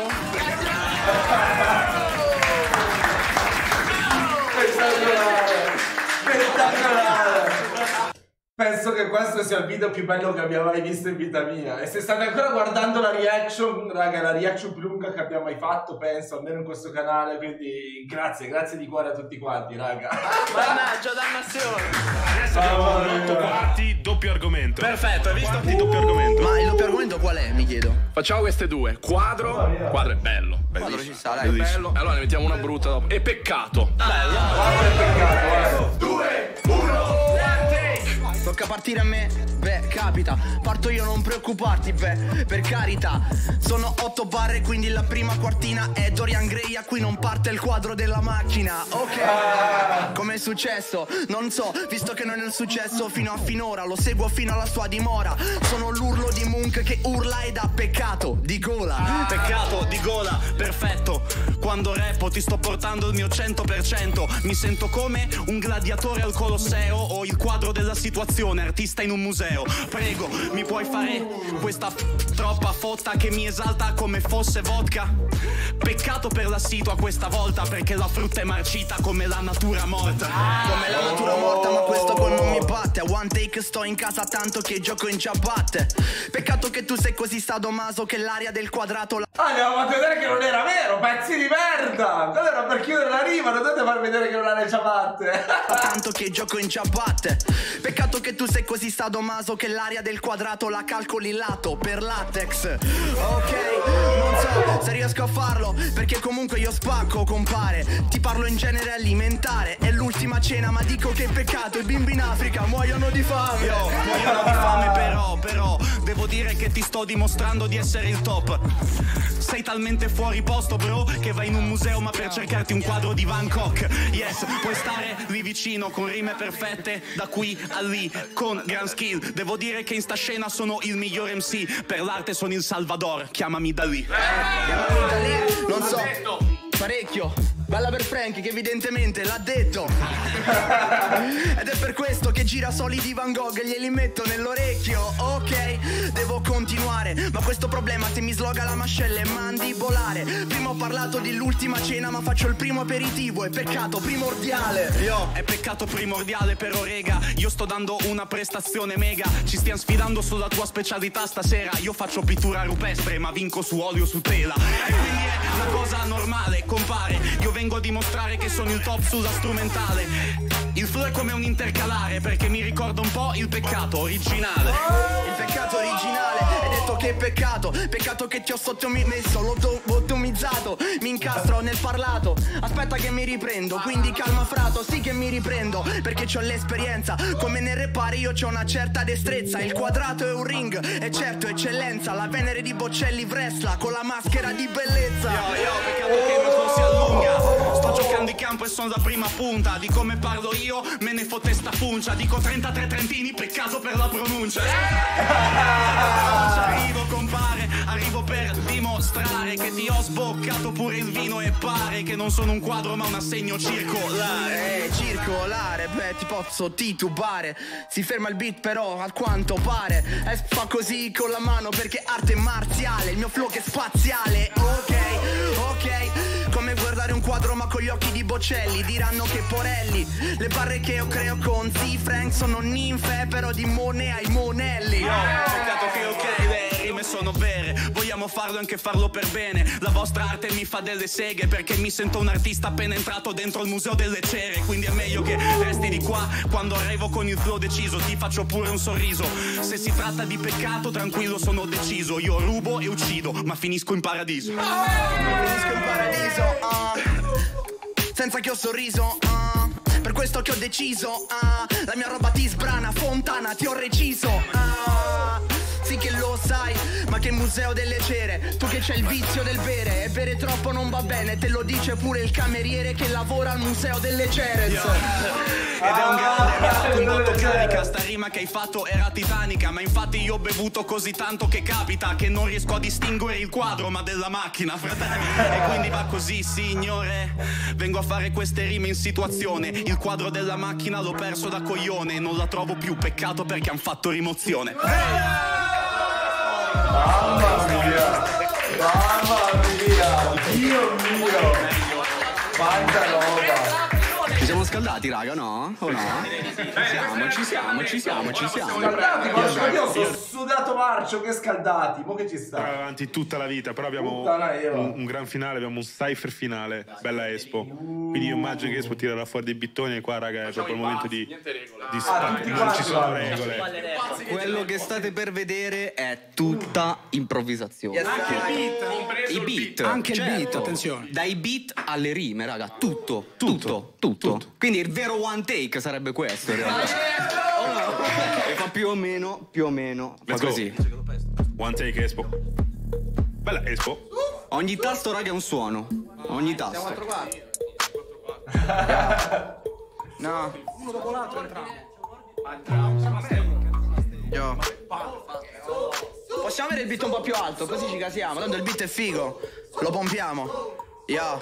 Spettacolare! Penso che questo sia il video più bello che abbia mai visto in vita mia. E se state ancora guardando la reaction, raga, la reaction più lunga che abbiamo mai fatto, penso, almeno in questo canale. Quindi grazie di cuore a tutti quanti, raga. Mannaggia, dannazione. Adesso abbiamo 8 quarti, doppio argomento. Perfetto, hai visto? Quarti, doppio argomento. Ma il doppio argomento qual è, mi chiedo? Facciamo queste due. Quadro è bello. Quadro ci sta, dai. È bello. Allora ne mettiamo una brutta dopo. E peccato. Bello. Peccato, 2, 1. Tocca partire a me? Beh, capita. Parto io, non preoccuparti, beh, per carità. Sono 8 barre, quindi la prima quartina è Dorian Gray, a cui non parte il quadro della macchina. Ok, com'è successo? Non so, visto che non è successo fino a finora. Lo seguo fino alla sua dimora. Sono l'urlo di Munch che urla ed ha peccato di gola. Peccato di gola, perfetto. Quando rappo ti sto portando il mio 100%. Mi sento come un gladiatore al Colosseo o il quadro della situazione, artista in un museo. Prego, mi puoi fare questa troppa fotta che mi esalta come fosse vodka? Peccato per la situa questa volta, perché la frutta è marcita come la natura morta. Come la natura morta, ma questo gol non mi batte. A one take sto in casa tanto che gioco in ciabatte. Peccato che tu sei così sadomaso che l'aria del quadrato andiamo a vedere che non era vero. pezzi di merda! Quello era per chiudere la rima, non dovete far vedere che non ha le ciabatte. Tanto che gioco in ciabatte. Peccato che tu sei così sadomaso che l'area del quadrato la calcoli lato per latex. Ok, non so se riesco a farlo, perché comunque io spacco, compare. Ti parlo in genere alimentare. È l'ultima cena, ma dico che peccato, i bimbi in Africa muoiono di fame. Muoiono di fame però devo dire che ti sto dimostrando di essere il top. Sei talmente fuori posto, bro, che vai in un museo ma per cercarti un quadro di Van Gogh. Yes, puoi stare lì vicino con rime perfette da qui a lì, con gran skill. Devo dire che in sta scena sono il miglior MC. Per l'arte sono il Salvador, chiamami da lì. Chiamami da lì, non so, parecchio. Balla per Frankie che evidentemente l'ha detto. Ed è per questo che gira soli di Van Gogh e glieli metto nell'orecchio. Ok, devo continuare, ma questo problema se mi sloga la mascella è mandibolare. Prima ho parlato dell'ultima cena, ma faccio il primo aperitivo. È peccato primordiale. È peccato primordiale, però rega, io sto dando una prestazione mega. Ci stiamo sfidando sulla tua specialità stasera. Io faccio pittura rupestre ma vinco su olio su tela. E quindi è una cosa normale, compare. Io vengo a dimostrare che sono il top sulla strumentale. Il flow è come un intercalare, perché mi ricorda un po' il peccato originale. Il peccato originale, hai detto che peccato. Peccato che ti ho sottomesso, l'ho bottomizzato. Mi incastro nel parlato. Aspetta che mi riprendo, quindi calma frato. Sì che mi riprendo, perché c'ho l'esperienza. Come nel repare io c'ho una certa destrezza. Il quadrato è un ring, e certo eccellenza. La Venere di Bocelli wrestla con la maschera di bellezza. Peccato che il flow si allunga. Sto giocando in campo e sono la prima punta. Di come parlo io me ne fotte sta funcia. Dico 33 trentini, peccato per la pronuncia. Arrivo compare, arrivo per dimostrare che ti ho sboccato pure il vino. E pare che non sono un quadro ma un assegno circolare. Circolare, beh ti posso titubare. Si ferma il beat però a quanto pare. E fa così con la mano perché arte marziale. Il mio flow che è spaziale. Ok, come guardare un quadro ma con gli occhi di Bocelli. Diranno che porelli. Le barre che io creo con C-Frank sono ninfe, però di Monet ai monelli. Peccato che ok, le rime sono vere. Vogliamo farlo e anche farlo per bene. La vostra arte mi fa delle seghe, perché mi sento un artista appena entrato dentro il museo delle cere. Quindi è meglio che resti di qua. Quando arrivo con il flow deciso ti faccio pure un sorriso. Se si tratta di peccato tranquillo sono deciso. Io rubo e uccido ma finisco in paradiso. Finisco in paradiso, senza che ho sorriso, per questo che ho deciso, la mia roba ti sbrana, Fontana ti ho reciso, sì che lo sai, ma che museo delle cere. Tu che c'hai il vizio del bere, e bere troppo non va bene. Te lo dice pure il cameriere che lavora al museo delle cere. Ed è un grande, mi ha fatto un botto carica. Sta rima che hai fatto era titanica, ma infatti io ho bevuto così tanto che capita che non riesco a distinguere il quadro ma della macchina, fratello. E quindi va così, signore. Vengo a fare queste rime in situazione. Il quadro della macchina l'ho perso da coglione. Non la trovo più, peccato perché han fatto rimozione. Mamma mia, Dio mio, quanta roba. Ci siamo scaldati, raga, no? O no? Ci siamo. Scaldati, ma io sono sudato marcio, che scaldati, mo che ci sta? Avanti tutta la vita, però abbiamo un gran finale, abbiamo un cypher finale, bella Espo. Quindi io immagino che Espo tirerà fuori dei bittoni e qua, raga, è proprio il momento di non ci sono regole. Quello che state per vedere è tutta improvvisazione. I beat, anche il beat, attenzione. Dai beat alle rime, raga, tutto. Quindi il vero one take sarebbe questo in realtà. E fa più o meno fa così. One take Espo. Bella Espo. Ogni tasto, raga, è un suono. Ogni tasto. No. Uno dopo l'altro Yo. Possiamo avere il beat un po' più alto, così ci casiamo. Tanto il beat è figo. Lo pompiamo. Ya.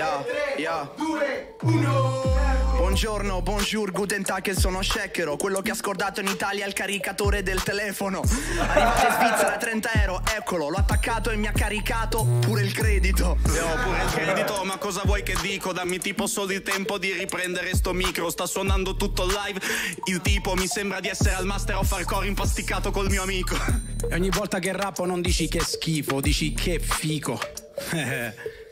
2, 1. Buongiorno, bonjour, guten tag, sono Shekero. Quello che ha scordato in Italia il caricatore del telefono. Arrivato in Svizzera, 30 euro, eccolo. L'ho attaccato e mi ha caricato pure il credito. Pure il credito, ma cosa vuoi che dico? Dammi tipo solo il tempo di riprendere sto micro. Sta suonando tutto live. Il tipo mi sembra di essere al Master of Hardcore impasticato col mio amico. E ogni volta che rappo non dici che schifo, dici che fico.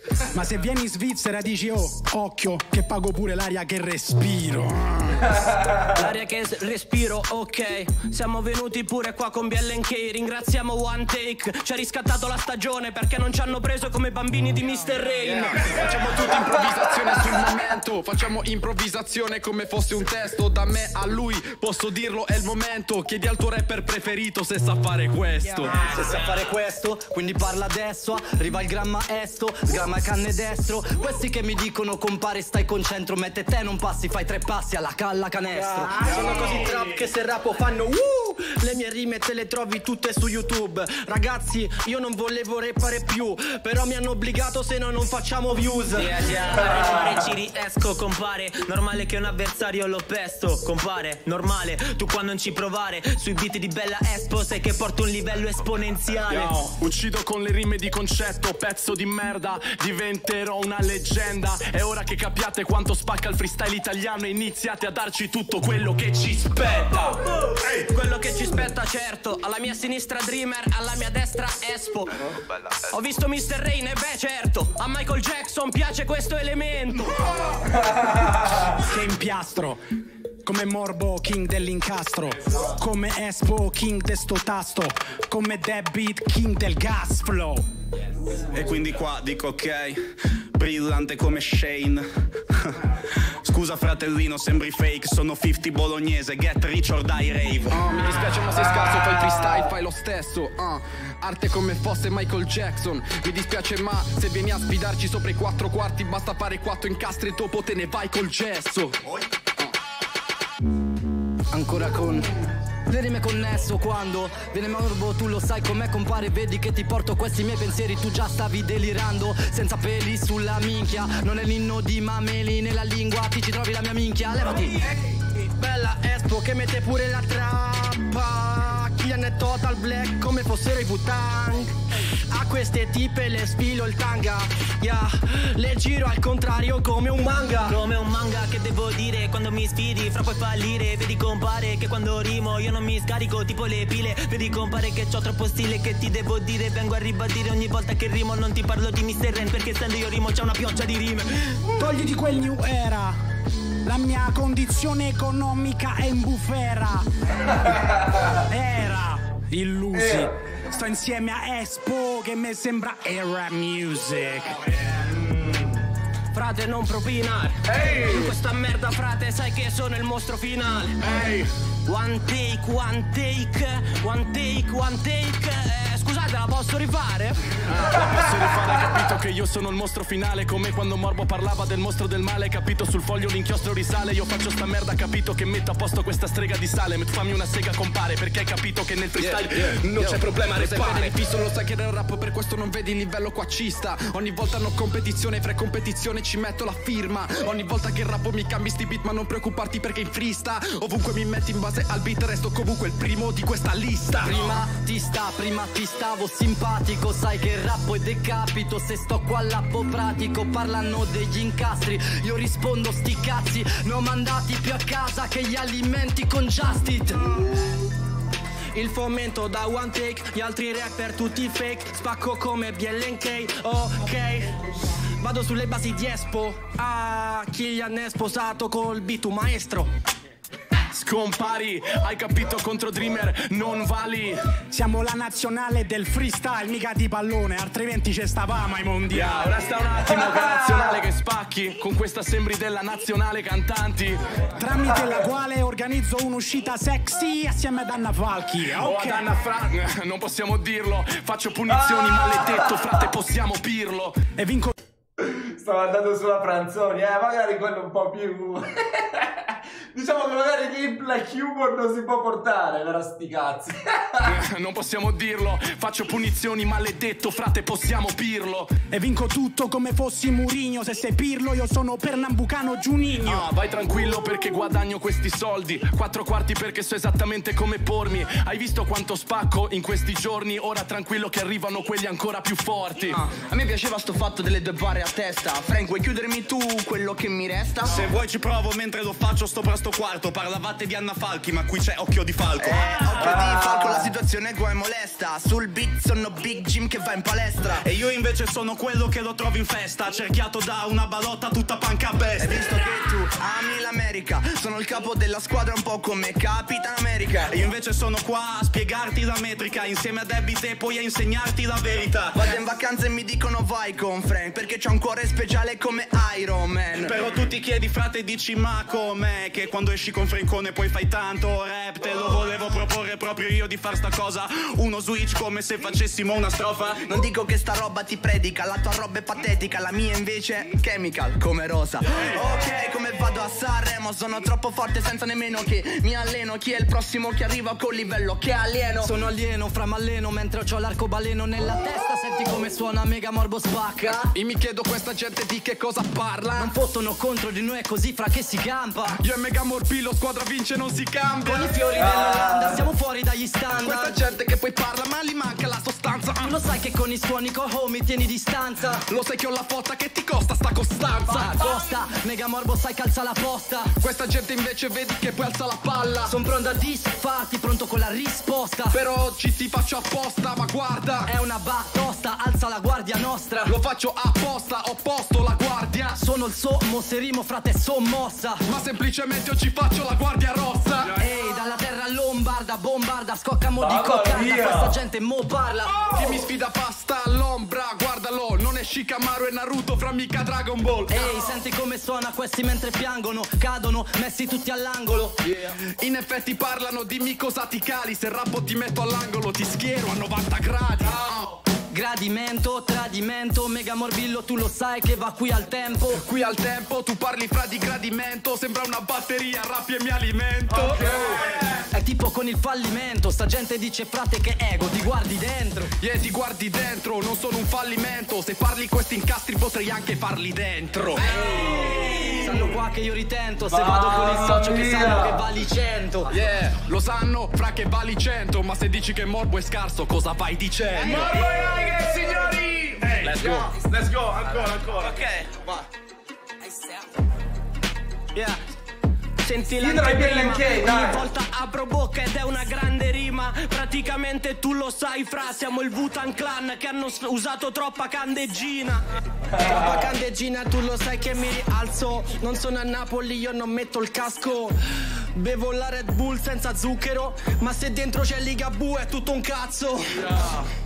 Ma se vieni in Svizzera dici oh, occhio, che pago pure l'aria che respiro. L'aria che respiro, ok. Siamo venuti pure qua con BLNK. Ringraziamo One Take. Ci ha riscattato la stagione perché non ci hanno preso come bambini di Mr. Rain. Facciamo tutta improvvisazione sul momento. Facciamo improvvisazione come fosse un testo. Da me a lui, posso dirlo, è il momento. Chiedi al tuo rapper preferito se sa fare questo. Se sa fare questo, quindi parla adesso. Arriva il gramma esto, sgramma il canne destro. Questi che mi dicono compare stai concentro. Mette te non passi, fai 3 passi alla calla canestro. Sono così trap che se rappo fanno le mie rime te le trovi tutte su YouTube. Ragazzi, io non volevo rappare più, però mi hanno obbligato, se no non facciamo views. A rimare ci riesco, compare. Normale che un avversario lo pesto, compare. Normale, tu qua non ci provare. Sui beat di Bella Espo sai che porto un livello esponenziale. Yo, uccido con le rime di concetto, pezzo di merda. Diventerò una leggenda. È ora che capiate quanto spacca il freestyle italiano e iniziate a darci tutto quello che ci spetta. Quello che ci spetta, certo. Alla mia sinistra Dreamer, alla mia destra Espo. Ho visto Mr. Rain e beh certo, a Michael Jackson piace questo elemento. Che impiastro, come Morbo king dell'incastro, come Espo king de sto tasto, come Deadbeat king del gas flow. E quindi qua dico ok, brillante come Shane. Scusa fratellino, sembri fake, sono 50 bolognese, get rich or die rave. Mi dispiace ma sei scarso, fai il freestyle, fai lo stesso. Arte come fosse Michael Jackson. Mi dispiace ma se vieni a sfidarci sopra i 4 quarti basta fare 4 incastri e dopo te ne vai col gesso. Ancora con le rime connesso quando viene morbo, tu lo sai com'è compare. Vedi che ti porto questi miei pensieri, tu già stavi delirando. Senza peli sulla minchia, non è l'inno di Mameli nella lingua, ti ci trovi la mia minchia, levati. Bella Espo che mette pure la trappa. Kian è total black come fossero i Wu-Tang. A queste tipe le sfilo il tanga, yeah. Le giro al contrario come un manga. Come un manga che devo dire quando mi sfidi, fra puoi fallire. Vedi compare che quando rimo io non mi scarico tipo le pile. Vedi compare che c'ho troppo stile che ti devo dire. Vengo a ribadire ogni volta che rimo, non ti parlo di Mr. Rain perché essendo io rimo c'è una pioggia di rime. Togliti quel new era, la mia condizione economica è in bufera. Era illusi. Sto insieme a Espo che mi sembra era music. Frate non propinare, in questa merda frate sai che sono il mostro finale. One take, one take, one take, one take. Scusate, la posso rifare? La posso rifare, hai capito che io sono il mostro finale. Come quando Morbo parlava del mostro del male. Hai capito, sul foglio l'inchiostro risale. Io faccio sta merda, hai capito che metto a posto questa strega di sale. Fammi una sega compare, perché hai capito che nel freestyle non c'è problema a repare. Fisso, lo sai che nel rap per questo non vedi il livello qua cista. Ogni volta hanno competizione, fra competizione ci metto la firma. Ogni volta che rappo mi cambi sti beat, ma non preoccuparti perché in freesta ovunque mi metti in base al beat resto comunque il primo di questa lista. Prima ti stavo simpatico, sai che rappo e decapito. Se sto qua all'appo pratico, parlano degli incastri, io rispondo sti cazzi, non mandati più a casa che gli alimenti con Just It. Il fomento da one take, gli altri rapper tutti fake. Spacco come BLNK, ok. Vado sulle basi di Espo, chi gli hanno sposato col beat maestro. Scompari, hai capito, contro Dreamer non vali. Siamo la nazionale del freestyle, mica di pallone, altrimenti ci stavamo ai mondiali. Resta un attimo che nazionale che spacchi, con questa sembri della nazionale cantanti. Tramite la quale organizzo un'uscita sexy assieme ad Anna Falchi. Ok, Anna non possiamo dirlo. Faccio punizioni, maledetto frate, possiamo pirlo. E vinco. Stavo andando sulla Franzoni, magari quello un po' più... Diciamo che magari il black humor non si può portare, però sti cazzi. Non possiamo dirlo. Faccio punizioni, maledetto frate, possiamo pirlo. E vinco tutto come fossi Mourinho. Se sei Pirlo io sono Pernambucano Giuninho. Vai tranquillo perché guadagno questi soldi. 4 quarti perché so esattamente come pormi. Hai visto quanto spacco in questi giorni? Ora tranquillo che arrivano quelli ancora più forti. A me piaceva sto fatto delle 2 barre a testa. Frank, vuoi chiudermi tu quello che mi resta? Se vuoi ci provo, mentre lo faccio sto per sto quarto. Parlavate di Anna Falchi, ma qui c'è Occhio di Falco. Occhio di Falco, la situazione qua è molesta. Sul beat sono Big Jim che va in palestra. E io invece sono quello che lo trovi in festa, cerchiato da una balotta tutta panca bestia. Hai visto che tu ami l'America, sono il capo della squadra un po' come Capitan America. E io invece sono qua a spiegarti la metrica, insieme a Debit e poi a insegnarti la verità. Vado in vacanza e mi dicono vai con Frank, perché c'ho un cuore speciale come Iron Man. Però tu ti chiedi frate e dici ma com'è che quando esci con Francone poi fai tanto rap. Te lo volevo proporre proprio io di far sta cosa, uno switch come se facessimo una strofa. Non dico che sta roba ti predica, la tua roba è patetica, la mia invece è chemical come Rosa. Ok, come vado a Sanremo, sono troppo forte senza nemmeno che mi alleno. Chi è il prossimo che arriva col livello che alieno? Sono alieno, fra m'alleno mentre c'ho l'arcobaleno nella testa. Senti come suona Mega Morbo spacca. E mi chiedo questa gente di che cosa parla. Non fottono contro di noi, è così fra che si campa. Io e Mega Morbillo, squadra vince non si cambia. Con i fiori dell'Olanda siamo fuori dagli standard. Questa gente che poi parla ma gli manca la sostanza. Tu lo sai che con i suoni con homie tieni distanza. Lo sai che ho la fotta che ti costa sta costanza. Costa, Mega Morbo sai calza la posta. Questa gente invece vedi che poi alza la palla. Son pronto a disfarti, pronto con la risposta. Però oggi ti faccio apposta, ma guarda, è una batosta, alza la guardia nostra. Lo faccio apposta, ho posto la guardia. Sono il sommo, se rimo frate sommossa. Ma semplicemente oggi faccio la guardia rossa. Ehi, dalla terra lombarda, bombarda, scocca mo di coccarda. Questa gente mo parla. Chi mi sfida pasta all'ombra, guardalo. Non è Shikamaru e Naruto, fra mica Dragon Ball. Ehi, senti come suona questi mentre piangono, cadono, messi tutti all'angolo. In effetti parlano, dimmi cosa ti cali. Se rappo ti metto all'angolo, ti schiero a 90 gradi. Gradimento, tradimento, Mega Morbillo tu lo sai che va qui al tempo. Qui al tempo, tu parli fra di gradimento. Sembra una batteria, rappi e mi alimento. È tipo con il fallimento, sta gente dice frate che ego, ti guardi dentro. Ti guardi dentro, non sono un fallimento. Se parli questi incastri potrei anche farli dentro. Sanno qua che io ritento, se vado con il socio che sanno che vali 100. Lo sanno, fra che vali 100. Ma se dici che Morbo è scarso, cosa vai dicendo? Morbo è signori! Let's go. Let's go, ancora. Ok, va. Senti ogni volta apro bocca ed è una grande rima. Praticamente tu lo sai fra, siamo il Wu-Tang Clan che hanno usato troppa candeggina. Troppa candeggina, tu lo sai che mi rialzo. Non sono a Napoli, io non metto il casco. Bevo la Red Bull senza zucchero, ma se dentro c'è Ligabue è tutto un cazzo.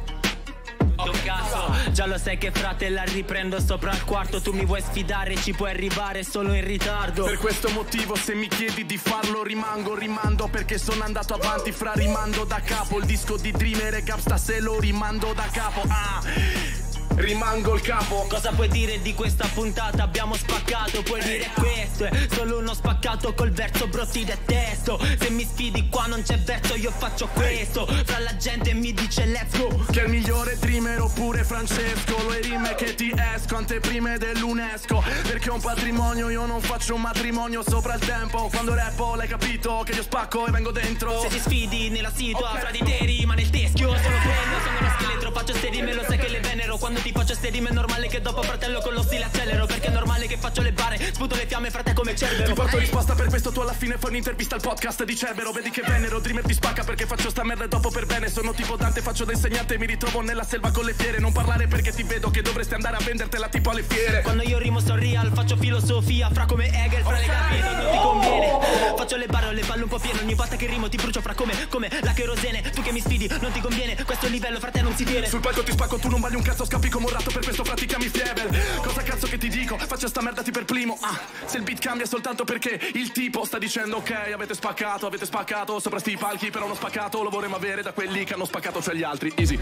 Già lo sai che frate la riprendo sopra il quarto. Tu mi vuoi sfidare, ci puoi arrivare solo in ritardo. Per questo motivo se mi chiedi di farlo rimando, perché sono andato avanti fra rimando da capo. Il disco di Dreamer e Gapsta se lo rimando da capo. Rimango il capo. Cosa puoi dire di questa puntata? Abbiamo spaccato, puoi dire questo è solo uno spaccato col verso, bro ti detesto. Se mi sfidi qua non c'è verso, io faccio questo. Fra la gente mi dice let's go. Che è il migliore dreamer oppure Francesco. Le rime che ti esco, anteprime dell'UNESCO. Perché ho un patrimonio, io non faccio un matrimonio sopra il tempo. Quando rappo l'hai capito che io spacco e vengo dentro. Se ti sfidi nella situa, fra di te rima nel teschio. Sono quello, sono lo scheletro, faccio ste rime, lo sai che le venero. Quando ti faccio ste rime è normale che dopo fratello con lo stile accelero. Perché è normale che faccio le bare, sputo le fiamme frate come Cerbero. Ti porto risposta per questo, tu alla fine fai un'intervista al podcast di Cerbero. Vedi che venero, Dreamer ti spacca perché faccio sta merda e dopo per bene. Sono tipo Dante, faccio da insegnante e mi ritrovo nella selva con le fiere. Non parlare perché ti vedo che dovresti andare a vendertela tipo alle fiere. Quando io rimo sto real, faccio filosofia, fra come Hegel, fra le capito, non ti conviene. Faccio le barre, ho le palle un po' piene, ogni volta che rimo ti brucio fra come la cherosene. Tu che mi sfidi, non ti conviene, questo livello fra te non si tiene. Sul palco ti spacco, tu non vali un cazzo, scappi come un ratto, per questo frati chiami Fievel. Cosa cazzo che ti dico, faccio sta merda ti per primo. Se il beat cambia soltanto perché il tipo sta dicendo ok, avete spaccato sopra sti palchi, però uno spaccato lo vorremmo avere da quelli che hanno spaccato, cioè gli altri. Easy.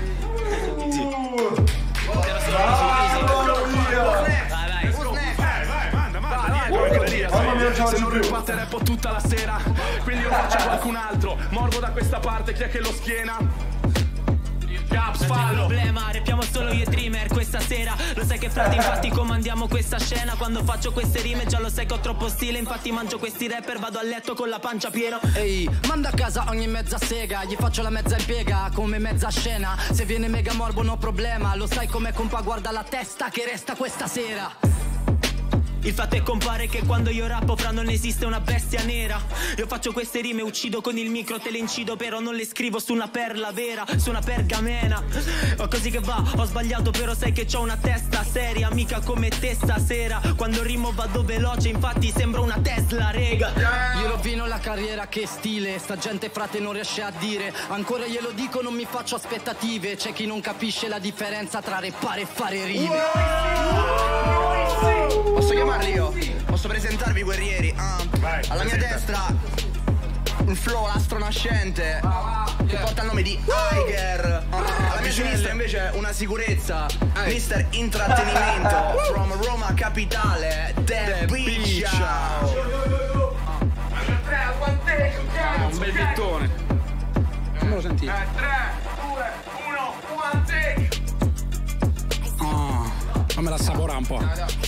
Se non ripate rappo tutta la sera, quindi lo faccio a qualcun altro. Morbo da questa parte, chi è che lo schiena? Caps, fallo. Problema, rappiamo solo io e Dreamer questa sera. Lo sai che frate, infatti comandiamo questa scena. Quando faccio queste rime già lo sai che ho troppo stile. Infatti mangio questi rapper, vado a letto con la pancia piena. Ehi, manda a casa ogni mezza sega, gli faccio la mezza impiega come mezza scena. Se viene Mega Morbo no problema, lo sai come compa, guarda la testa che resta questa sera. Il fatto è compare che quando io rappo fra non esiste una bestia nera. Io faccio queste rime, uccido con il micro, te le incido, però non le scrivo su una perla vera, su una pergamena. Ho così che va, ho sbagliato, però sai che c'ho una testa seria, mica come te stasera. Quando rimo vado veloce, infatti sembro una Tesla, rega. Io rovino la carriera, che stile, sta gente frate non riesce a dire. Ancora glielo dico, non mi faccio aspettative. C'è chi non capisce la differenza tra rappare e fare rime. Posso chiamarli io? Posso presentarvi guerrieri? Alla mia destra un flow astronascente che porta il nome di Tiger. Alla mia sinistra invece una sicurezza, Mister Intrattenimento, from Roma capitale, The Beach. Un bel bittone. Non lo sentite? 3, 2, 1, one take. Fammela assaporare un po'.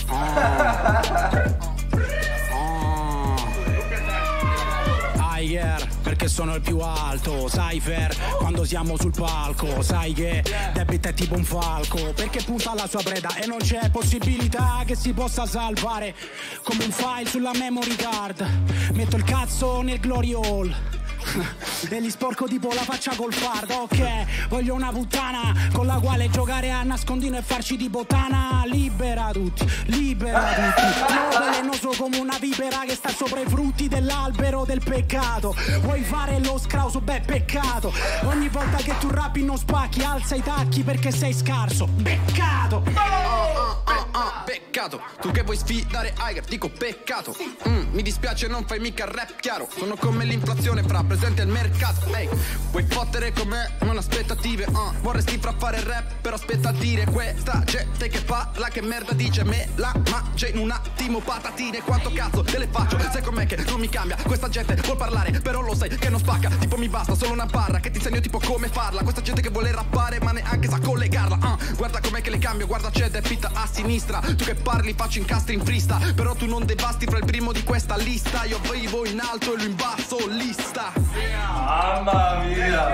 Tiger, perché sono il più alto. Cypher, quando siamo sul palco. Sai che Debit è tipo un falco, perché punta alla sua preda e non c'è possibilità che si possa salvare. Come un file sulla memory card. Metto il cazzo nel glory hall e li sporco tipo la faccia col fardo. Ok, voglio una puttana con la quale giocare a nascondino e farci tipo Tana. Libera tutti, libera tutti. No, velenoso come una vipera che sta sopra i frutti dell'albero del peccato. Vuoi fare lo scrauso? Beh, peccato. Ogni volta che tu rappi non spacchi, alza i tacchi perché sei scarso. Peccato. Peccato, tu che vuoi sfidare Tiger, dico peccato. Mi dispiace, non fai mica rap chiaro. Sono come l'inflazione fra presente al mercato. Ehi, vuoi fottere con me? Non aspettative. Vorresti fra fare rap, però aspetta a dire. Questa gente che parla, che merda dice. Me la mangia in un attimo, patatine. Quanto cazzo te le faccio? Sai com'è che non mi cambia? Questa gente vuol parlare, però lo sai che non spacca. Tipo mi basta solo una barra che ti insegno tipo come farla. Questa gente che vuole rappare ma neanche sa collegarla. Guarda com'è che le cambio, guarda c'è The Pit a sinistra. Tu che parli faccio incastri in frista, però tu non devasti fra il primo di questa lista. Io vivo in alto e lui in basso, lista. Mamma mia.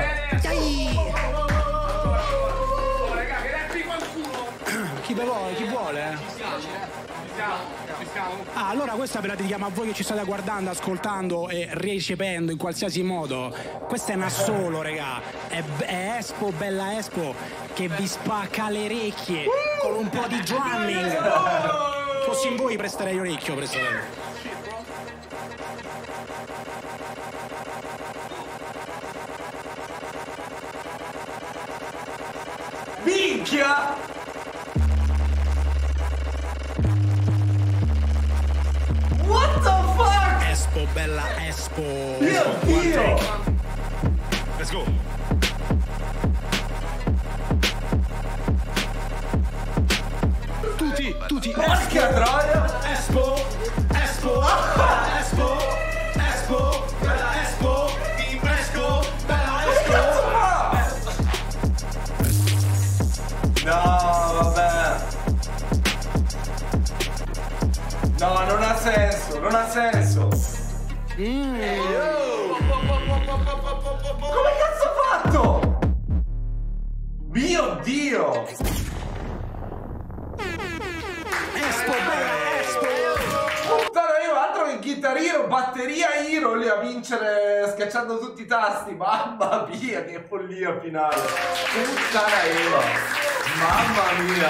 Chi vuole? Allora questa ve la dedichiamo a voi che ci state guardando, ascoltando e recependo in qualsiasi modo. Questa è una solo, regà. È Espo, bella Espo, che vi spacca le orecchie con un po' di drumming. Fossi in voi presterei orecchio, presterei. Minchia! What the fuck? Espo, bella Espo. Dio! Let's go. Tutti. Porca troia! Espo, bella Espo, bella Espo, No, vabbè. No, non ha senso, non ha senso. Come cazzo ha fatto? Mio Dio! Espo, bella Espo. Puttana, io altro che chitarrino, batteria Hero lì a vincere schiacciando tutti i tasti. Mamma mia, che follia finale. Puttana Eva. Mamma mia.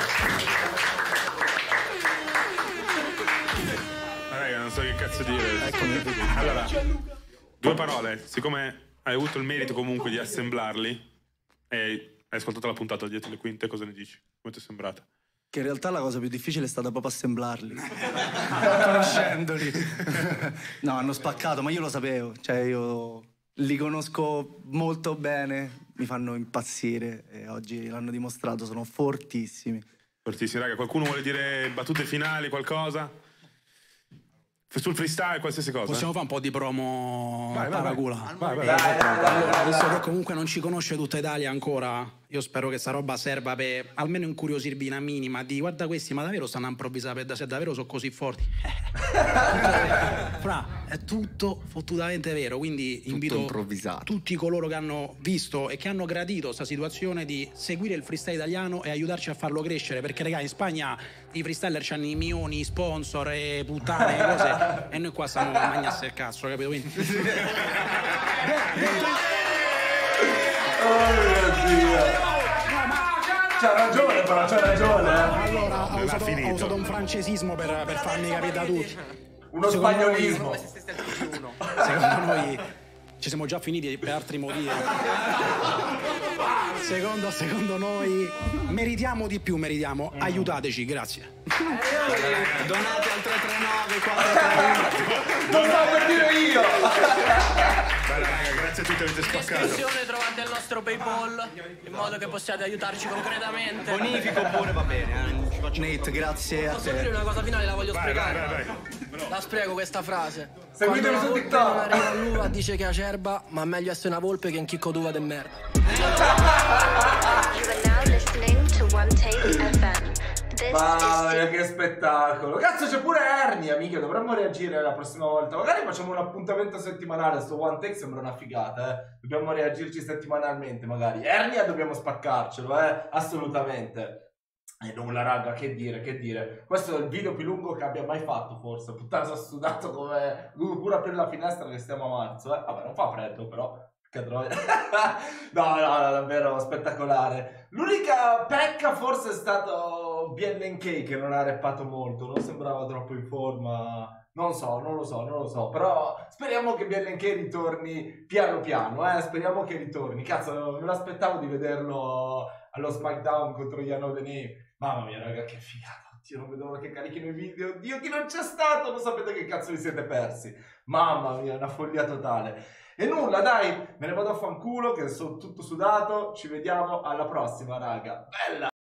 Raga, non so che cazzo dire. Allora, due parole. Siccome hai avuto il merito comunque di assemblarli e hai ascoltato la puntata dietro le quinte, cosa ne dici? Come ti è sembrata? Che in realtà la cosa più difficile è stata proprio assemblarli. Conoscendoli. No, hanno spaccato, ma io lo sapevo. Cioè, io li conosco molto bene, mi fanno impazzire e oggi l'hanno dimostrato, sono fortissimi. Fortissimi, raga. Qualcuno vuole dire battute finali, qualcosa? Sul freestyle, qualsiasi cosa. Possiamo fare un po' di promo vai, paracula? Vai. Allora, visto che comunque non ci conosce tutta Italia ancora, io spero che sta roba serva per almeno incuriosirvi una minima di guarda questi, ma davvero stanno a improvvisare per da sé, davvero sono così forti. Fra, è tutto fottutamente vero, quindi tutto invito tutti coloro che hanno visto e che hanno gradito questa situazione di seguire il freestyle italiano e aiutarci a farlo crescere, perché raga, in Spagna i freestyler c'hanno i milioni, sponsor e puttane e cose e noi qua stiamo a mangiarsi il cazzo, capito? Quindi oh mio Dio, c'ha ragione, però c'ha ragione. Allora ho usato un francesismo per farmi capire da tutti. Uno spagnolismo. Secondo noi ci siamo già finiti per altri motivi. Secondo noi meritiamo di più, aiutateci, grazie. Donate al 339 431. Non so per dire io. Bella raga, grazie a tutti, avete spaccato. In descrizione trovate il nostro PayPal in modo che possiate aiutarci concretamente. Bonifico pure va bene, Nate, grazie a Posso te. dire una cosa finale, la voglio spiegare. Vai. La spiego questa frase. Seguitemi su TikTok. Non arriva all'uva dice che è acerba, ma meglio essere una volpe che un chicco d'uva de merda. Mamma mia, che spettacolo. Cazzo, c'è pure Ernia, mica, dovremmo reagire la prossima volta. Magari facciamo un appuntamento settimanale. Sto one take sembra una figata, Dobbiamo reagirci settimanalmente, magari. Ernia dobbiamo spaccarcelo, assolutamente. E nulla, raga, che dire. Questo è il video più lungo che abbia mai fatto, forse. Puttana, sono sudato come... pure aprire la finestra che stiamo a marzo, Vabbè, non fa freddo, però... No, davvero spettacolare. L'unica pecca forse è stato BNK, che non ha rappato molto, non sembrava troppo in forma. Non lo so, però speriamo che BNK ritorni piano piano, speriamo che ritorni. Cazzo, me l'aspettavo di vederlo allo SmackDown contro Yano The Name. Mamma mia, raga, che figata. Oddio, non vedo l'ora che carichino i video. Oddio, chi non c'è stato, non sapete che cazzo vi siete persi. Mamma mia, una follia totale. E nulla, dai, me ne vado a fanculo che sono tutto sudato. Ci vediamo alla prossima, raga. Bella!